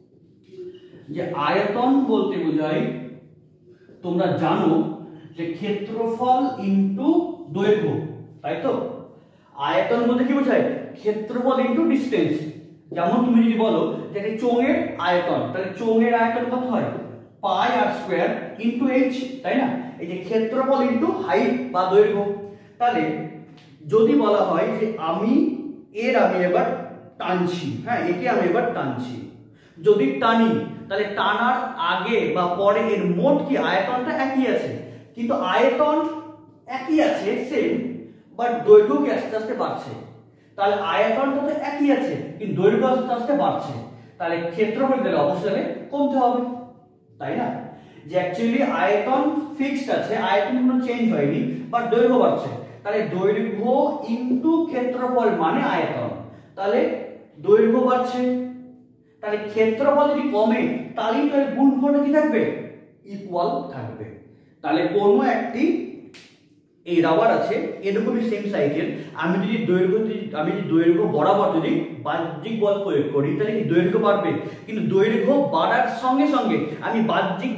যে আয়তন বলতে বোঝায় তোমরা জানো যে ক্ষেত্রফল ইনটু দৈর্ঘ্য, তাই তো। আয়তন বলতে কি বোঝায় ক্ষেত্রফল ইনটু ডিসটেন্স। যেমন তুমি যদি বলো যে চোঙের আয়তন, তাহলে চোঙের আয়তন কত হয় pi r square into H, তাই না। এই যে ক্ষেত্রফল ইনটু হাইট বা দৈর্ঘ্য। তাহলে যদি বলা হয় যে আমি এবার টানছি, হ্যাঁ একে আমি এবার টানছি, যদি টানি তাহলে টানার আগে বা পরে এর মোট কি আয়তনটা একই আছে, কিন্তু আয়তন একই আছে সেম, বাট দৈর্ঘ্য কি আস্তে আস্তে বাড়ছে। তাহলে আয়তনটা তো একই আছে কিন্তু দৈর্ঘ্য আস্তে আস্তে বাড়ছে, তাহলে ক্ষেত্রফল গেলে অবশ্যই কমতে হবে, তাই না। যে অ্যাকচুয়ালি আয়তন ফিক্সড আছে, আয়তন কোনো চেঞ্জ হয়নি, বাট দৈর্ঘ্য বাড়ছে, তাহলে দৈর্ঘ্য ইনটু ক্ষেত্রফল মানে আয়তন, তাহলে দৈর্ঘ্য বাড়ছে, তাহলে ক্ষেত্রফল যদি কমে তাহলেই তো গুণফলটা কি থাকবে ইকুয়াল থাকবে। তাহলে কোনো একটি এই রাবার আছে এরকমই সেম সাইজের, আমি যদি দৈর্ঘ্য বরাবর যদি বাহ্যিক বল প্রয়োগ করি তাহলে কি দৈর্ঘ্য বাড়বে, কিন্তু দৈর্ঘ্য বাড়ার সঙ্গে সঙ্গে আমি বাহ্যিক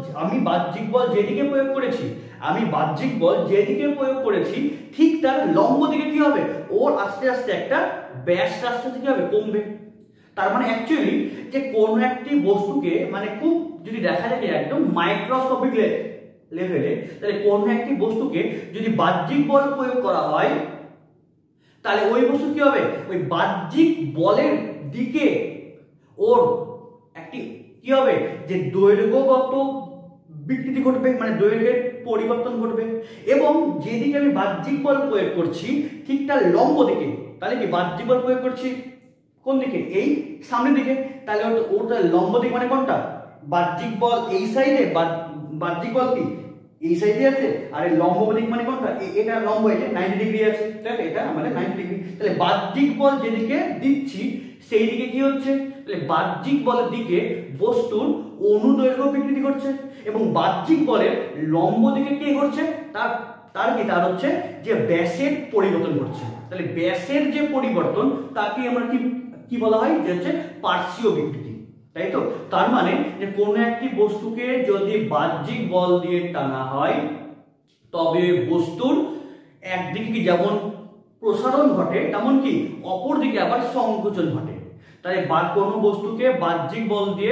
বল যেদিকে প্রয়োগ করেছি ঠিক তার লম্ব দিকে কি হবে ওর আস্তে আস্তে একটা ব্যাসটা আস্তে আস্তে কি হবে, কমবে। তার মানে অ্যাকচুয়ালি যে কোনো একটি বস্তুকে মানে খুব যদি দেখা যায় একদম মাইক্রোস্কোপিক লেভেলে, তাহলে কোনো একটি বস্তুকে যদি বাহ্যিক বল প্রয়োগ করা হয় তাহলে ওই বস্তু কি হবে, ওই বাহ্যিক বলের দিকে ওর একটি কি হবে, যে দৈর্ঘ্যগত বিকৃতি ঘটবে, মানে দৈর্ঘ্যের পরিবর্তন ঘটবে। এবং যেদিকে আমি বাহ্যিক বল প্রয়োগ করছি ঠিক তার লম্ব দিকে, তাহলে কি বাহ্যিক বল প্রয়োগ করছি কোন দিকে, এই সামনের দিকে, তাহলে ওটা লম্ব দিক মানে কোনটা, বাহ্যিক বল এই সাইডে, বাহ্যিক বল কি এই সাইডে আছে, আর এই লম্ব দিক মানে কোনটা, এটা লম্ব, এটা 90 ডিগ্রি আছে, ঠিক আছে, এটা আমাদের 90 ডিগ্রি। তাহলে বাহ্যিক বল যেদিকে দিচ্ছি সেই দিকে কি হচ্ছে, তাহলে বাহ্যিক বলের দিকে বস্তুর অনুদৈর্ঘ্য বিকৃতি ঘটছে, এবং বাহ্যিক বলের লম্ব দিকে কি ঘটছে, তার হচ্ছে যে ব্যাসের পরিবর্তন ঘটছে। তাহলে ব্যাসের যে পরিবর্তন তাকে আমরা কি বলা হয়, যে হচ্ছে পার্শ্বীয় বিকৃতি, তাই তো। তার মানে যে কোনো একটি বস্তুকে যদি বাহ্যিক বল দিয়ে টানা হয় তবে বস্তুর একদিকে কি যেমন প্রসারণ ঘটে তেমন কি অপর দিকে আবার সংকোচন ঘটে। তাই কোনো বস্তুকে বাহ্যিক বলকে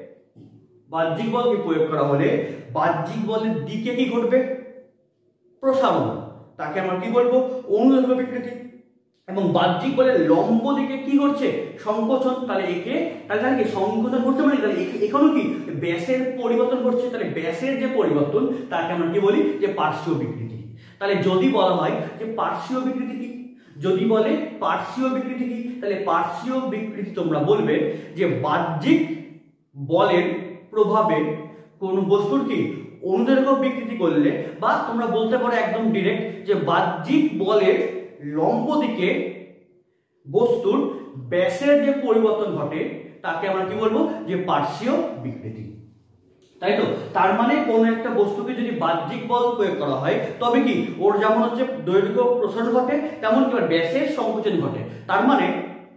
প্রয়োগ করা হলে বাহ্যিক বলের দিকে কি ঘটবে, প্রসারণ, তাকে আমরা কি বলবো, অনুদৈর্ঘ্য বিকৃতি। এবং বাহ্যিক বলের লম্ব দিকে কি ঘটছে, সংকোচন, তাহলে তাহলে কি সংকোচন ঘটছে, মানে তাহলে এখানেও কি ব্যাসের পরিবর্তন ঘটছে, তাহলে ব্যাসের যে পরিবর্তন তাকে আমরা কি বলি, যে পার্শ্বীয় বিকৃতি। তাহলে যদি বলা হয় যে পার্শ্বীয় বিকৃতি কি, যদি বলে পার্শ্বীয় বিকৃতি কি, তাহলে পার্শ্বীয় বিকৃতি তোমরা বলবে যে বাহ্যিক বলের প্রভাবে কোন বস্তুর কি অনুদৈর্ঘ্য বিকৃতি করলে, বা তোমরা বলতে পারো একদম ডিরেক্ট যে বাহ্যিক বলের লম্ব দিকে বস্তুর ব্যাসের যে পরিবর্তন ঘটে তাকে আমরা কি বলবো, যে পার্শ্বীয় বিকৃতি, তাই তো। তার মানে কোন একটা বস্তুকে যদি বাহ্যিক বল প্রয়োগ করা হয় তবে কি ওর যেমন হচ্ছে দৈর্ঘ্য প্রসারণ ঘটে তেমন কি ব্যাসের সংকোচন ঘটে। তার মানে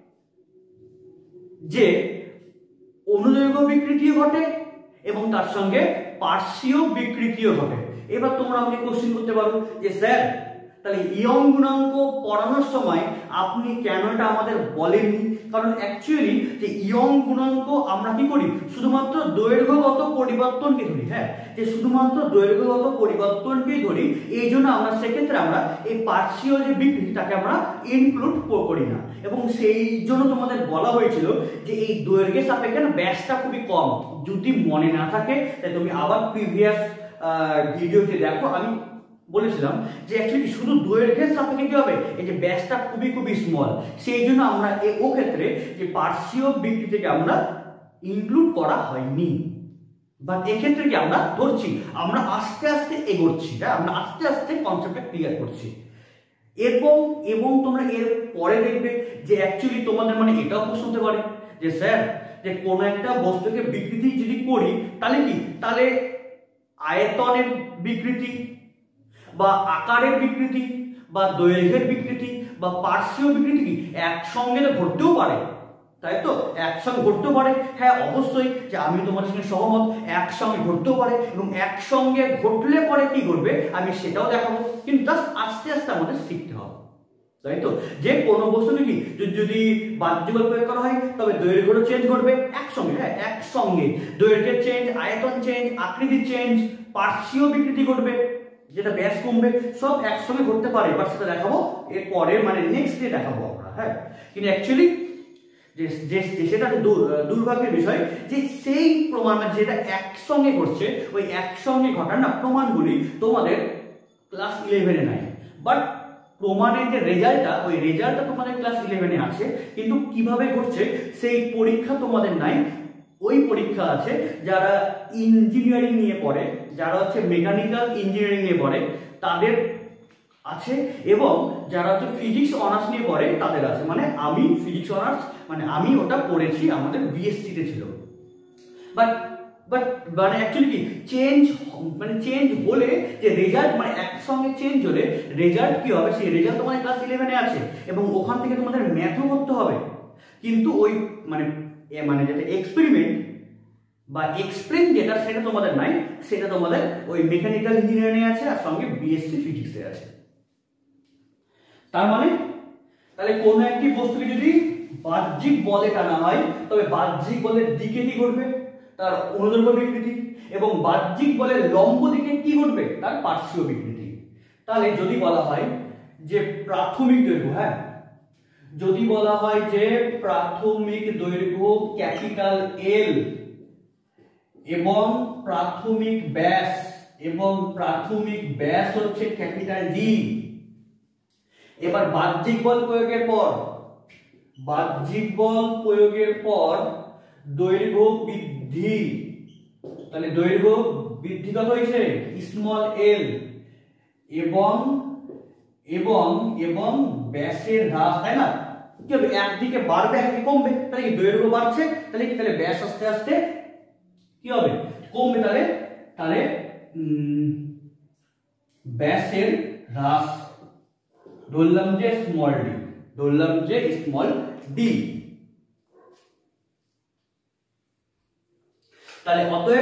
যে অনুদৈর্ঘ্য বিকৃতিও ঘটে এবং তার সঙ্গে পার্শ্বীয় বিকৃতিও ঘটে। এবার তোমরা আমাকে কোশ্চেন করতে পারো যে স্যার তাহলে ইয়ং গুণাঙ্ক পড়ানোর সময় আপনি কেন এটা আমাদের বলেননি, কারণ অ্যাকচুয়ালি যে ইয়ং গুণাঙ্ক আমরা কি করি, শুধুমাত্র দৈর্ঘ্যগত পরিবর্তনকে ধরি, হ্যাঁ, যে শুধুমাত্র দৈর্ঘ্যগত পরিবর্তনকেই ধরি, এই জন্য আমরা সেক্ষেত্রে আমরা এই পার্শ্বীয় যে বিকৃতি তাকে আমরা ইনক্লুড করি না। এবং সেই জন্য তোমাদের বলা হয়েছিল যে এই দৈর্ঘ্যের সাপেক্ষে না ব্যাসটা খুবই কম, যদি মনে না থাকে তাই তুমি আবার প্রিভিয়াস ভিডিওতে দেখো, আমি বলেছিলাম যে অ্যাকচুয়ালি শুধু দৈর্ঘ্যের সাপেক্ষে কি হবে, এই যে ব্যাসটা খুবই স্মল, সেই জন্য আমরা ও ক্ষেত্রে যে পার্শ্বীয় বিকৃতিকে আমরা ইনক্লুড করা হয়নি। বাট এক্ষেত্রে কি আমরা ধরছি, আমরা আস্তে আস্তে এগোচ্ছি, হ্যাঁ, আমরা আস্তে আস্তে কনসেপ্টটা ক্লিয়ার করছি। এবং তোমরা এর পরে দেখবে যে অ্যাকচুয়ালি তোমাদের মানে এটাও প্রশ্ন হতে পারে যে স্যার যে কোনো একটা বস্তুকে বিকৃতি যদি করি তাহলে কি, তাহলে আয়তনের বিকৃতি বা আকারের বিকৃতি বা দৈর্ঘ্যের বিকৃতি বা পার্শ্বীয় বিকৃতি কি একসঙ্গে তো ঘটতেও পারে, তাই তো, একসঙ্গে ঘটতেও পারে। হ্যাঁ অবশ্যই, যে আমি তোমাদের সঙ্গে সহমত, একসঙ্গে ঘটতেও পারে এবং একসঙ্গে ঘটলে পরে কি ঘটবে আমি সেটাও দেখাবো, কিন্তু জাস্ট আস্তে আস্তে আমাদের শিখতে হবে, তাই তো। যে কোনো বস্তুকে কি যদি বাহ্যিক বল প্রয়োগ করা হয় তবে দৈর্ঘ্যের চেঞ্জ ঘটবে একসঙ্গে, হ্যাঁ একসঙ্গে দৈর্ঘ্যের চেঞ্জ, আয়তন চেঞ্জ, আকৃতি চেঞ্জ, পার্শ্বীয় বিকৃতি ঘটবে, যেটা ব্যাস কমবে, সব একসঙ্গে ঘটতে পারে। এবার সেটা দেখাবো এর পরে, মানে নেক্সট ডে দেখাবো আমরা, হ্যাঁ। কিন্তু অ্যাকচুয়ালি যে সেটা দুর্ভাগ্যের বিষয় যে সেই প্রমাণ যেটা একসঙ্গে ঘটছে ওই একসঙ্গে ঘটার না প্রমাণগুলি তোমাদের ক্লাস 11-এ নাই, বাট প্রমাণের যে রেজাল্টটা ওই রেজাল্টটা তোমাদের ক্লাস 11-এ আছে, কিন্তু কিভাবে ঘটছে সেই পরীক্ষা তোমাদের নাই। ওই পরীক্ষা আছে যারা ইঞ্জিনিয়ারিং নিয়ে পড়ে, যারা হচ্ছে মেকানিক্যাল ইঞ্জিনিয়ারিং নিয়ে পড়ে তাদের আছে, এবং যারা হচ্ছে ফিজিক্স অনার্স নিয়ে পড়ে তাদের আছে। মানে আমি ফিজিক্স অনার্স, মানে আমি ওটা পড়েছি, আমাদের বিএসসিতে ছিল। বাট মানে অ্যাকচুয়ালি কি চেঞ্জ হলে যে রেজাল্ট, মানে একসঙ্গে চেঞ্জ হলে রেজাল্ট কি হবে, সেই রেজাল্ট তোমাদের ক্লাস 11-এ আছে এবং ওখান থেকে তোমাদের ম্যাথও করতে হবে। কিন্তু ওই মানে যেটা এক্সপেরিমেন্ট বা এক্সপ্লেন যেটা সেটা তোমাদের নাই, সেটা তোমাদের ওই মেকানিক্যাল ইঞ্জিনিয়ারিং আছে আর সঙ্গে বিএসসি ফিজিক্সে আছে। তাহলে কোনো একটি বস্তুকে যদি বাহ্যিক বলে টানা হয় তবে বাহ্যিক বলের দিকে কি ঘটবে, তার অনুদৈর্ঘ্য বিকৃতি, এবং বাহ্যিক বলের লম্ব দিকে কি ঘটবে, তার পার্শ্বীয় বিকৃতি। তাহলে যদি বলা হয় যে প্রাথমিক দৈর্ঘ্য, হ্যাঁ, যদি বলা হয় যে প্রাথমিক দৈর্ঘ্য ক্যাপিটাল এল এবং প্রাথমিক ব্যাস হচ্ছে ক্যাপিটাল ডি, এবার বাহ্যিক বল প্রয়োগের পর দৈর্ঘ্য বৃদ্ধি, তাহলে দৈর্ঘ্য বৃদ্ধি কত হয়েছে, স্মল এল, এবং ব্যাসের হ্রাস, তাই না? কি হবে, একদিকে বাড়বে একদিকে কমবে, তাহলে কি দৈর্ঘ্য বাড়ছে, তাহলে ব্যাস আস্তে আস্তে কি হবে, কমবে, তাহলে ব্যাসের হ্রাস, ধরলাম যে স্মল ডি, তাহলে অতএব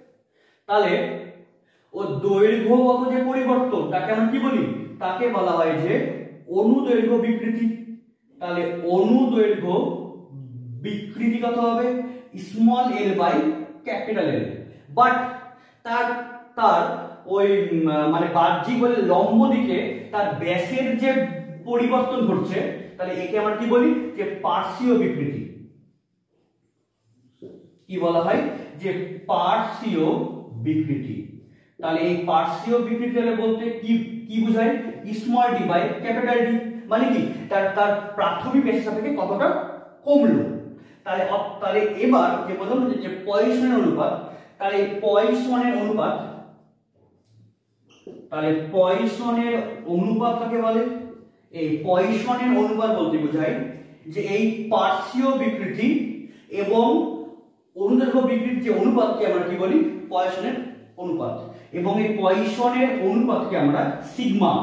ও দৈর্ঘ্যগত যে পরিবর্তন তাকে আমরা কি বলি, তাকে বলা হয় যে অনুদৈর্ঘ্য বিকৃতি। তাহলে অনুদৈর্ঘ্য বিকৃতি কত হবে, small L by capital L, but তার ওই মানে বাহ্যিক বলে লম্ব দিকে তার ব্যাসের যে পরিবর্তন ঘটছে, তাহলে একে আমরা কি বলি, যে পার্শ্বীয় বিকৃতি। কি বলা হয়, যে পার্শ্বীয় বিকৃতি। তাহলে এই পার্শ্বীয় বিকৃতি বলতে কি বোঝায়, small D by capital D, মানে কি তার প্রাথমিক ব্যাসের সাপেক্ষে কতটা কমলো। তাহলে এবার যে বললাম যে পয়সনের অনুপাত, তাহলে পয়সনের অনুপাত কাকে বলে, এই পয়সনের অনুপাত বলতে বোঝায় যে এই পার্শ্বীয় বিকৃতি এবং অনুদৈর্ঘ্য বিকৃতির যে অনুপাতকে আমরা কি বলি, পয়সনের অনুপাত, এবং এই পয়সনের অনুপাতকে আমরা সিগমা,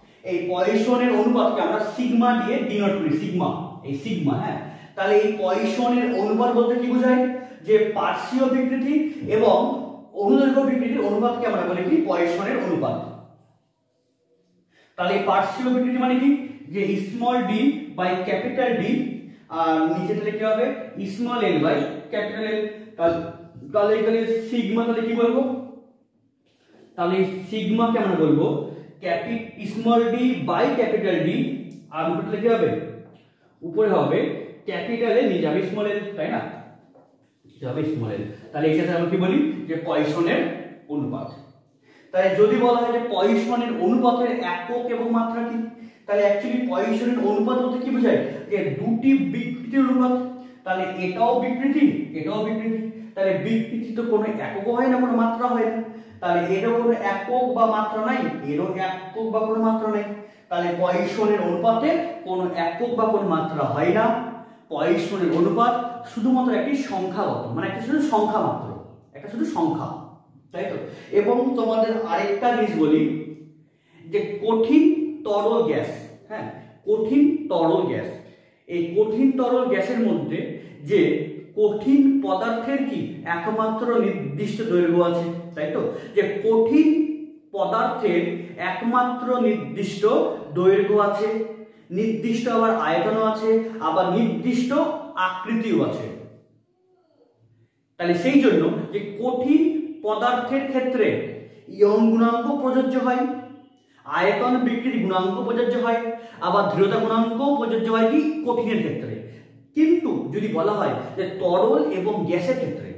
দিয়ে ডিনোট করি, সিগমা, হ্যাঁ। তাহলে এই পয়সনের অনুপাত বলতে কি বোঝায়, যে পার্শ্বীয় বিকৃতি এবং অনুদৈর্ঘ্য বিকৃতির অনুপাতকে আমরা বলি কি, পয়সনের অনুপাত। তাহলে এই পার্শ্বীয় বিকৃতি মানে কি, যে small D by capital D, আর নিচে তাহলে কি হবে, small L by capital L. তাহলে সিগমা, তাহলে কি বলবো, তাহলে সিগমাকে আমরা বলবো small D by capital D, আর উপরে কি হবে, উপরে হবে ক্যাপিটাল এ, নিচে হবে স্মল এল, তাই না, যাবে স্মল এল। তাহলে এটাকে আমরা কি বলি, যে পয়সনের অনুপাত। তাই যদি বলা হয় যে পয়সনের অনুপাতের একক এবং মাত্রা কি, তাহলে অ্যাকচুয়ালি পয়সনের অনুপাত বলতে কি বোঝায়, যে দুটি বিকৃতির অনুপাত। তাহলে এটাও বিকৃতি, তাহলে বিকৃতি তো কোনো একক হয় না, কোনো মাত্রা হয় না, তাহলে এরও কোনো একক বা মাত্রা নাই, এরও একক বা কোনো মাত্রা নাই। তাহলে পয়সনের অনুপাতে কোনো একক বা কোনো মাত্রা হয় না। পয়সনের অনুপাত শুধুমাত্র একটি সংখ্যাগত, মানে একটা শুধু সংখ্যা মাত্র, একটা শুধু সংখ্যা, তাই তো। এবং তোমাদের আরেকটা জিনিস বলি, যে কঠিন তরল গ্যাস, হ্যাঁ, কঠিন তরল গ্যাস, এই কঠিন তরল গ্যাসের মধ্যে যে কঠিন পদার্থের কি একমাত্র নির্দিষ্ট দৈর্ঘ্য আছে, তাই তো, যে কঠিন পদার্থের একমাত্র নির্দিষ্ট দৈর্ঘ্য আছে, নির্দিষ্ট আবার আয়তনও আছে, আবার নির্দিষ্ট আকৃতিও আছে। তাহলে সেই জন্য যে কঠিন পদার্থের ক্ষেত্রে ইয়ং গুণাঙ্ক প্রযোজ্য হয়, আয়তন বিকৃতি গুণাঙ্ক প্রযোজ্য হয়, আবার দৃঢ়তা গুণাঙ্ক প্রযোজ্য হয় কি কঠিনের ক্ষেত্রে। কিন্তু যদি বলা হয় যে তরল এবং গ্যাসের ক্ষেত্রে,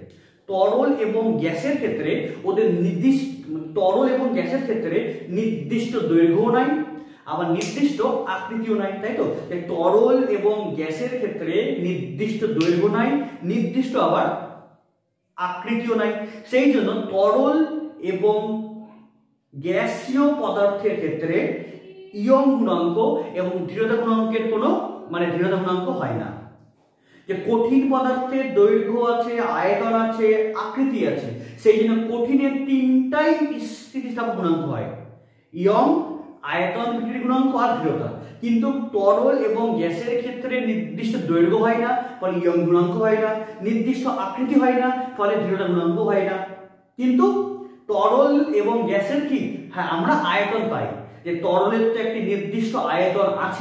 ওদের নির্দিষ্ট দৈর্ঘ্য নাই, আবার নির্দিষ্ট আকৃতিও নাই, তাই তো। তরল এবং গ্যাসের ক্ষেত্রে নির্দিষ্ট দৈর্ঘ্য নাই, নির্দিষ্ট আবার আকৃতিও নাই। সেই জন্য তরল এবং গ্যাসীয় পদার্থের ক্ষেত্রে ইয়ং গুণাঙ্ক এবং দৃঢ়তা গুণাঙ্কের কোনো দৃঢ়তা গুণাঙ্ক হয় না। যে কঠিন পদার্থের দৈর্ঘ্য আছে, আয়তন আছে, আকৃতি আছে, সেই জন্য কঠিনের তিনটাই স্থিতিস্থাপক গুণাঙ্ক হয়, ইয়ং, আয়তন, বিকৃতি গুণাঙ্ক আর দৃঢ়তা। কিন্তু তরল এবং গ্যাসের ক্ষেত্রে নির্দিষ্ট দৈর্ঘ্য হয় না, ফলে ইয়ং গুণাঙ্ক হয় না, নির্দিষ্ট আকৃতি হয় না, ফলে দৃঢ়তা গুণাঙ্ক হয় না। কিন্তু তরল এবং গ্যাসের কি, হ্যাঁ, আমরা আয়তন পাই, যে তরলের তো একটি নির্দিষ্ট আয়তন আছে,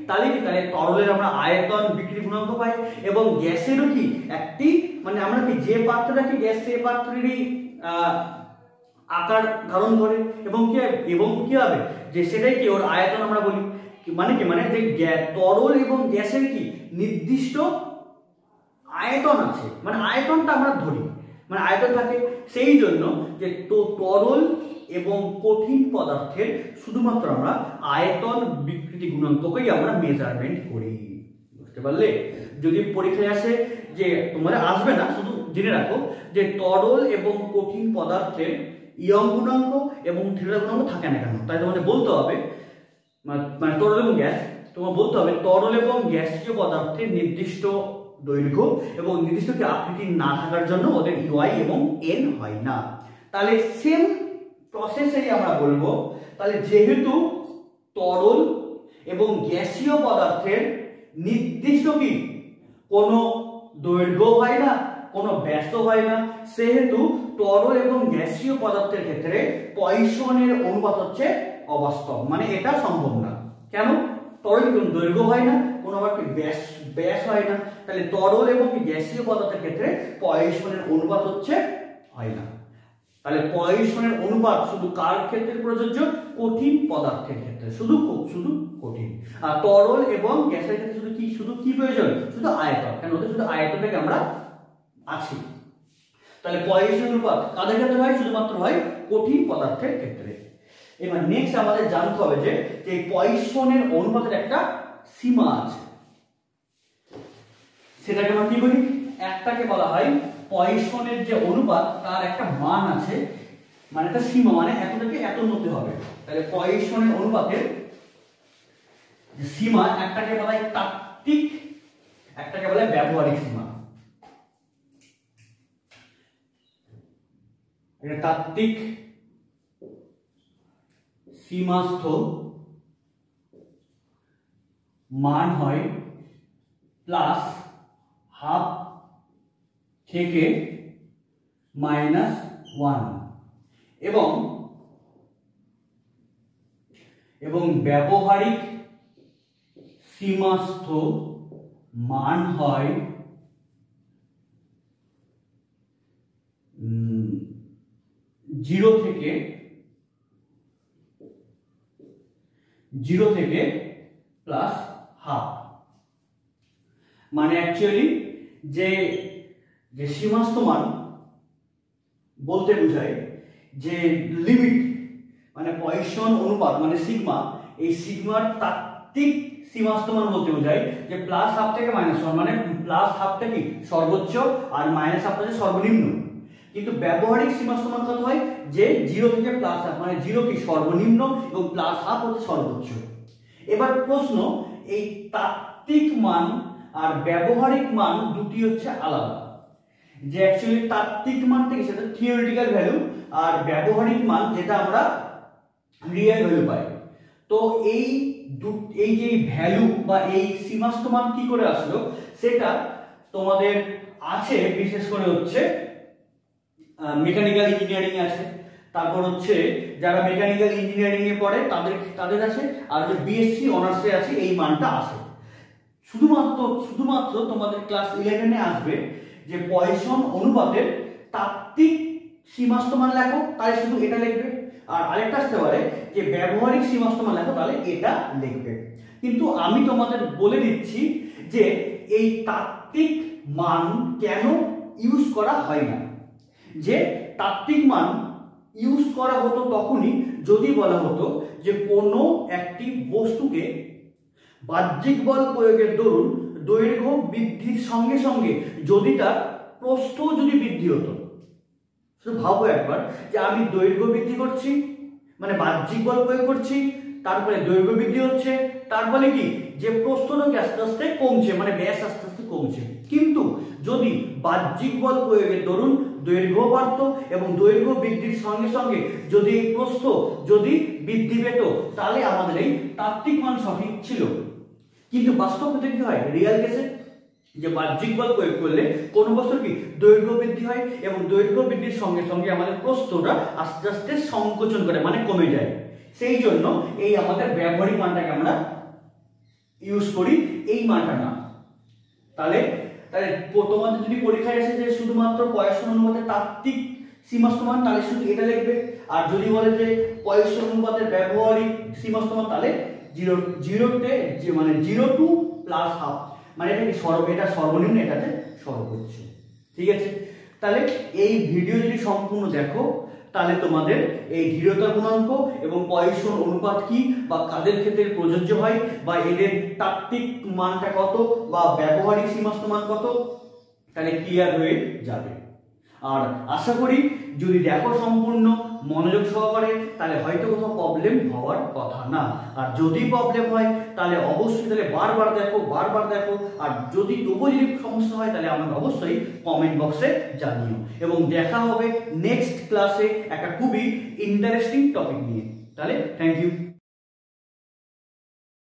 তাহলে কি তাহলে তরলের আমরা আয়তন বিক্রি গুণাঙ্ক পাই এবং গ্যাসেরও কি একটি মানে আমরা কি যে পাত্রটাকে গ্যাস সে পাত্রেরই আকার ধারণ করে এবং কি হবে যে সেটাই কি ওর আয়তন আমরা বলি। মানে কি মানে যে তরল এবং গ্যাসের কি নির্দিষ্ট আয়তন আছে, মানে আয়তনটা আমরা ধরি, মানে আয়তন থাকে। সেই জন্য যে তরল এবং কঠিন পদার্থের শুধুমাত্র আমরা আয়তন বিকৃতি গুণাঙ্ককেই আমরা মেজারমেন্ট করি। বুঝতে পারলে? যদি পরীক্ষায় আসে যে তোমাদের আসবে না, শুধু জেনে রাখো যে তরল এবং কঠিন পদার্থের ইয়ং গুণাঙ্ক এবং থিটা গুণাঙ্ক থাকে না কেন, তাই তোমাদের বলতে হবে মানে তরল এবং গ্যাস তোমার বলতে হবে তরল এবং গ্যাসীয় পদার্থের নির্দিষ্ট দৈর্ঘ্য এবং নির্দিষ্ট কি আকৃতি না থাকার জন্য ওদের ইউআই এবং এন হয় না। তাহলে সেম প্রসেসেই আমরা বলবো তাহলে যেহেতু তরল এবং গ্যাসীয় পদার্থের নির্দিষ্ট কি কোনো দৈর্ঘ্য হয় না, কোনো ব্যাস হয় না, সেহেতু তরল এবং গ্যাসীয় পদার্থের ক্ষেত্রে পয়সনের অনুপাত হচ্ছে অবাস্তব, মানে এটা সম্ভব না। কেন? তরল কোনো দৈর্ঘ্য হয় না, কোনো আবার ব্যাস হয় না, তাহলে তরল এবং গ্যাসীয় পদার্থের ক্ষেত্রে পয়সনের অনুপাত হচ্ছে হয় না। তাহলে পয়সনের অনুপাত শুধু কার ক্ষেত্রে প্রযোজ্য? কঠিন পদার্থের ক্ষেত্রে, শুধু কঠিন। আর তরল এবং গ্যাসের ক্ষেত্রে শুধু কি প্রয়োজন? শুধু আয়তন। কেন? ওদের শুধু আয়তনটাকে আমরা আছি। তাহলে পয়সনের অনুপাত কাদের ক্ষেত্রে হয়? শুধুমাত্র হয় কঠিন পদার্থের ক্ষেত্রে। এবার নেক্সট আমাদের জানতে হবে যে এই পয়সনের অনুপাতের একটা সীমা আছে, সেটাকে আমরা কি বলি? একটাকে বলা হয় পয়সনের যে অনুপাত তার একটা মান আছে, মানে একটা সীমা, মানে এত থেকে এত মধ্যে হবে। তাহলে পয়সনের অনুপাতের যে সীমা একটাকে বলা হয় তাত্ত্বিক, একটাকে বলা হয় ব্যবহারিক সীমা। এটা তাত্ত্বিক সীমাস্থ মান হয় প্লাস হাফ থেকে -1 এবং ব্যবহারিক সীমাস্থ মান হয় 0 থেকে +1/2। মানে অ্যাকচুয়ালি যে সীমাস্থ মান বলতে বোঝায় যে লিমিট, মানে পয়সন অনুপাত মানে সিগমা, এই সিগমার তাত্ত্বিক সীমাস্থ মান বলতে বোঝায় যে +1/2 থেকে -1, মানে +1/2টা কি সর্বোচ্চ আর -1/2টা হচ্ছে সর্বনিম্ন। কিন্তু ব্যবহারিক সীমাস্থ মান কত হয়? যে 0 থেকে +1, মানে 0 কি সর্বনিম্ন এবং +1/2 হচ্ছে সর্বোচ্চ। এবার প্রশ্ন, এই তাত্ত্বিক মান আর ব্যবহারিক মান দুটি হচ্ছে আলাদা। যে অ্যাকচুয়ালি তাত্ত্বিক মান থেকে সেটা থিওরিটিক্যাল ভ্যালু, আর ব্যবহারিক মান যেটা আমরা রিয়েল ভ্যালু পাই। তো এই যে ভ্যালু বা এই সীমাস্থ মান কি করে আসলো সেটা তোমাদের আছে, বিশেষ করে হচ্ছে মেকানিক্যাল ইঞ্জিনিয়ারিং আছে, তারপর হচ্ছে যারা মেকানিক্যাল ইঞ্জিনিয়ারিং এ পড়ে তাদের আছে, আর যে বিএসসি অনার্সে আছে এই মানটা আসে। শুধুমাত্র তোমাদের ক্লাস 11-এ আসবে যে পয়সন অনুপাতের তাত্ত্বিক সীমাস্থ মান লেখো, তাই শুধু এটা লিখবে। আর আরেকটা আসতে পারে যে ব্যবহারিক সীমাস্থ মান লেখো, তাহলে এটা লিখবে। কিন্তু আমি তোমাদের বলে দিচ্ছি যে এই তাত্ত্বিক মান কেন ইউজ করা হয় না। যে তাত্ত্বিক মান ইউজ করা হতো তখনই যদি বলা হতো যে কোনো একটি বস্তুকে বাহ্যিক বল প্রয়োগের দরুন দৈর্ঘ্য বৃদ্ধির সঙ্গে সঙ্গে যদি তার প্রস্থ যদি বৃদ্ধি হতো। শুধু ভাবো একবার যে আমি দৈর্ঘ্য বৃদ্ধি করছি, মানে বাহ্যিক বল প্রয়োগ করছি, তারপরে দৈর্ঘ্য বৃদ্ধি হচ্ছে, তারপরে কি যে প্রস্থটাকে আস্তে আস্তে কমছে, মানে ব্যাস আস্তে আস্তে কমছে। কিন্তু যদি বাহ্যিক বল প্রয়োগের দরুন দৈর্ঘ্য বাড়তো এবং দৈর্ঘ্য বৃদ্ধির সঙ্গে সঙ্গে যদি এই প্রস্থ যদি বৃদ্ধি পেত, তাহলে আমাদের এই তাত্ত্বিক মান সঠিক ছিল। কিন্তু বাস্তব ক্ষেত্রে কি হয়? রিয়েল কেসে যে বাহ্যিক বল প্রয়োগ করলে কোন বস্তুর কি দৈর্ঘ্য বৃদ্ধি হয় এবং দৈর্ঘ্য বৃদ্ধির সঙ্গে সঙ্গে আমাদের প্রস্থটা আস্তে আস্তে সংকোচন করে, মানে কমে যায়। সেই জন্য এই আমাদের ব্যবহারিক মানটাকে আমরা ইউজ করি এই মানটা না। তাহলে তাহলে তোমাদের যদি পরীক্ষায় এসে যে শুধুমাত্র পয়সন অনুপাতের তাত্ত্বিক সীমাস্থ মান, তাহলে শুধু এটা লিখবে। আর যদি বলে যে পয়সন অনুপাতের ব্যবহারিক সীমাস্থ মান, তাহলে জিরোতে মানে 0 টু প্লাস হাফ, মানে এটা কি এটা সর্বনিম্ন, এটাতে সর্বোচ্চ। ঠিক আছে, তাহলে এই ভিডিও যদি সম্পূর্ণ দেখো তাহলে তোমাদের এই দৃঢ়তা গুণাঙ্ক এবং পয়সন অনুপাত কি বা কাদের ক্ষেত্রে প্রযোজ্য হয় বা এদের তাত্ত্বিক মানটা কত বা ব্যবহারিক সীমাস্থ মান কত, তাহলে ক্লিয়ার হয়ে যাবে। আর আশা করি যদি দেখো সম্পূর্ণ মনোযোগ সহকারে তাহলে হয়তো কোথাও প্রবলেম হওয়ার কথা না। আর যদি প্রবলেম হয় তাহলে অবশ্যই তাহলে বারবার দেখো। আর যদি তবুও যদি সমস্যা হয় তাহলে আমাকে অবশ্যই কমেন্ট বক্সে জানিও। এবং দেখা হবে নেক্সট ক্লাসে একটা খুবই ইন্টারেস্টিং টপিক নিয়ে। তাহলে থ্যাংক ইউ।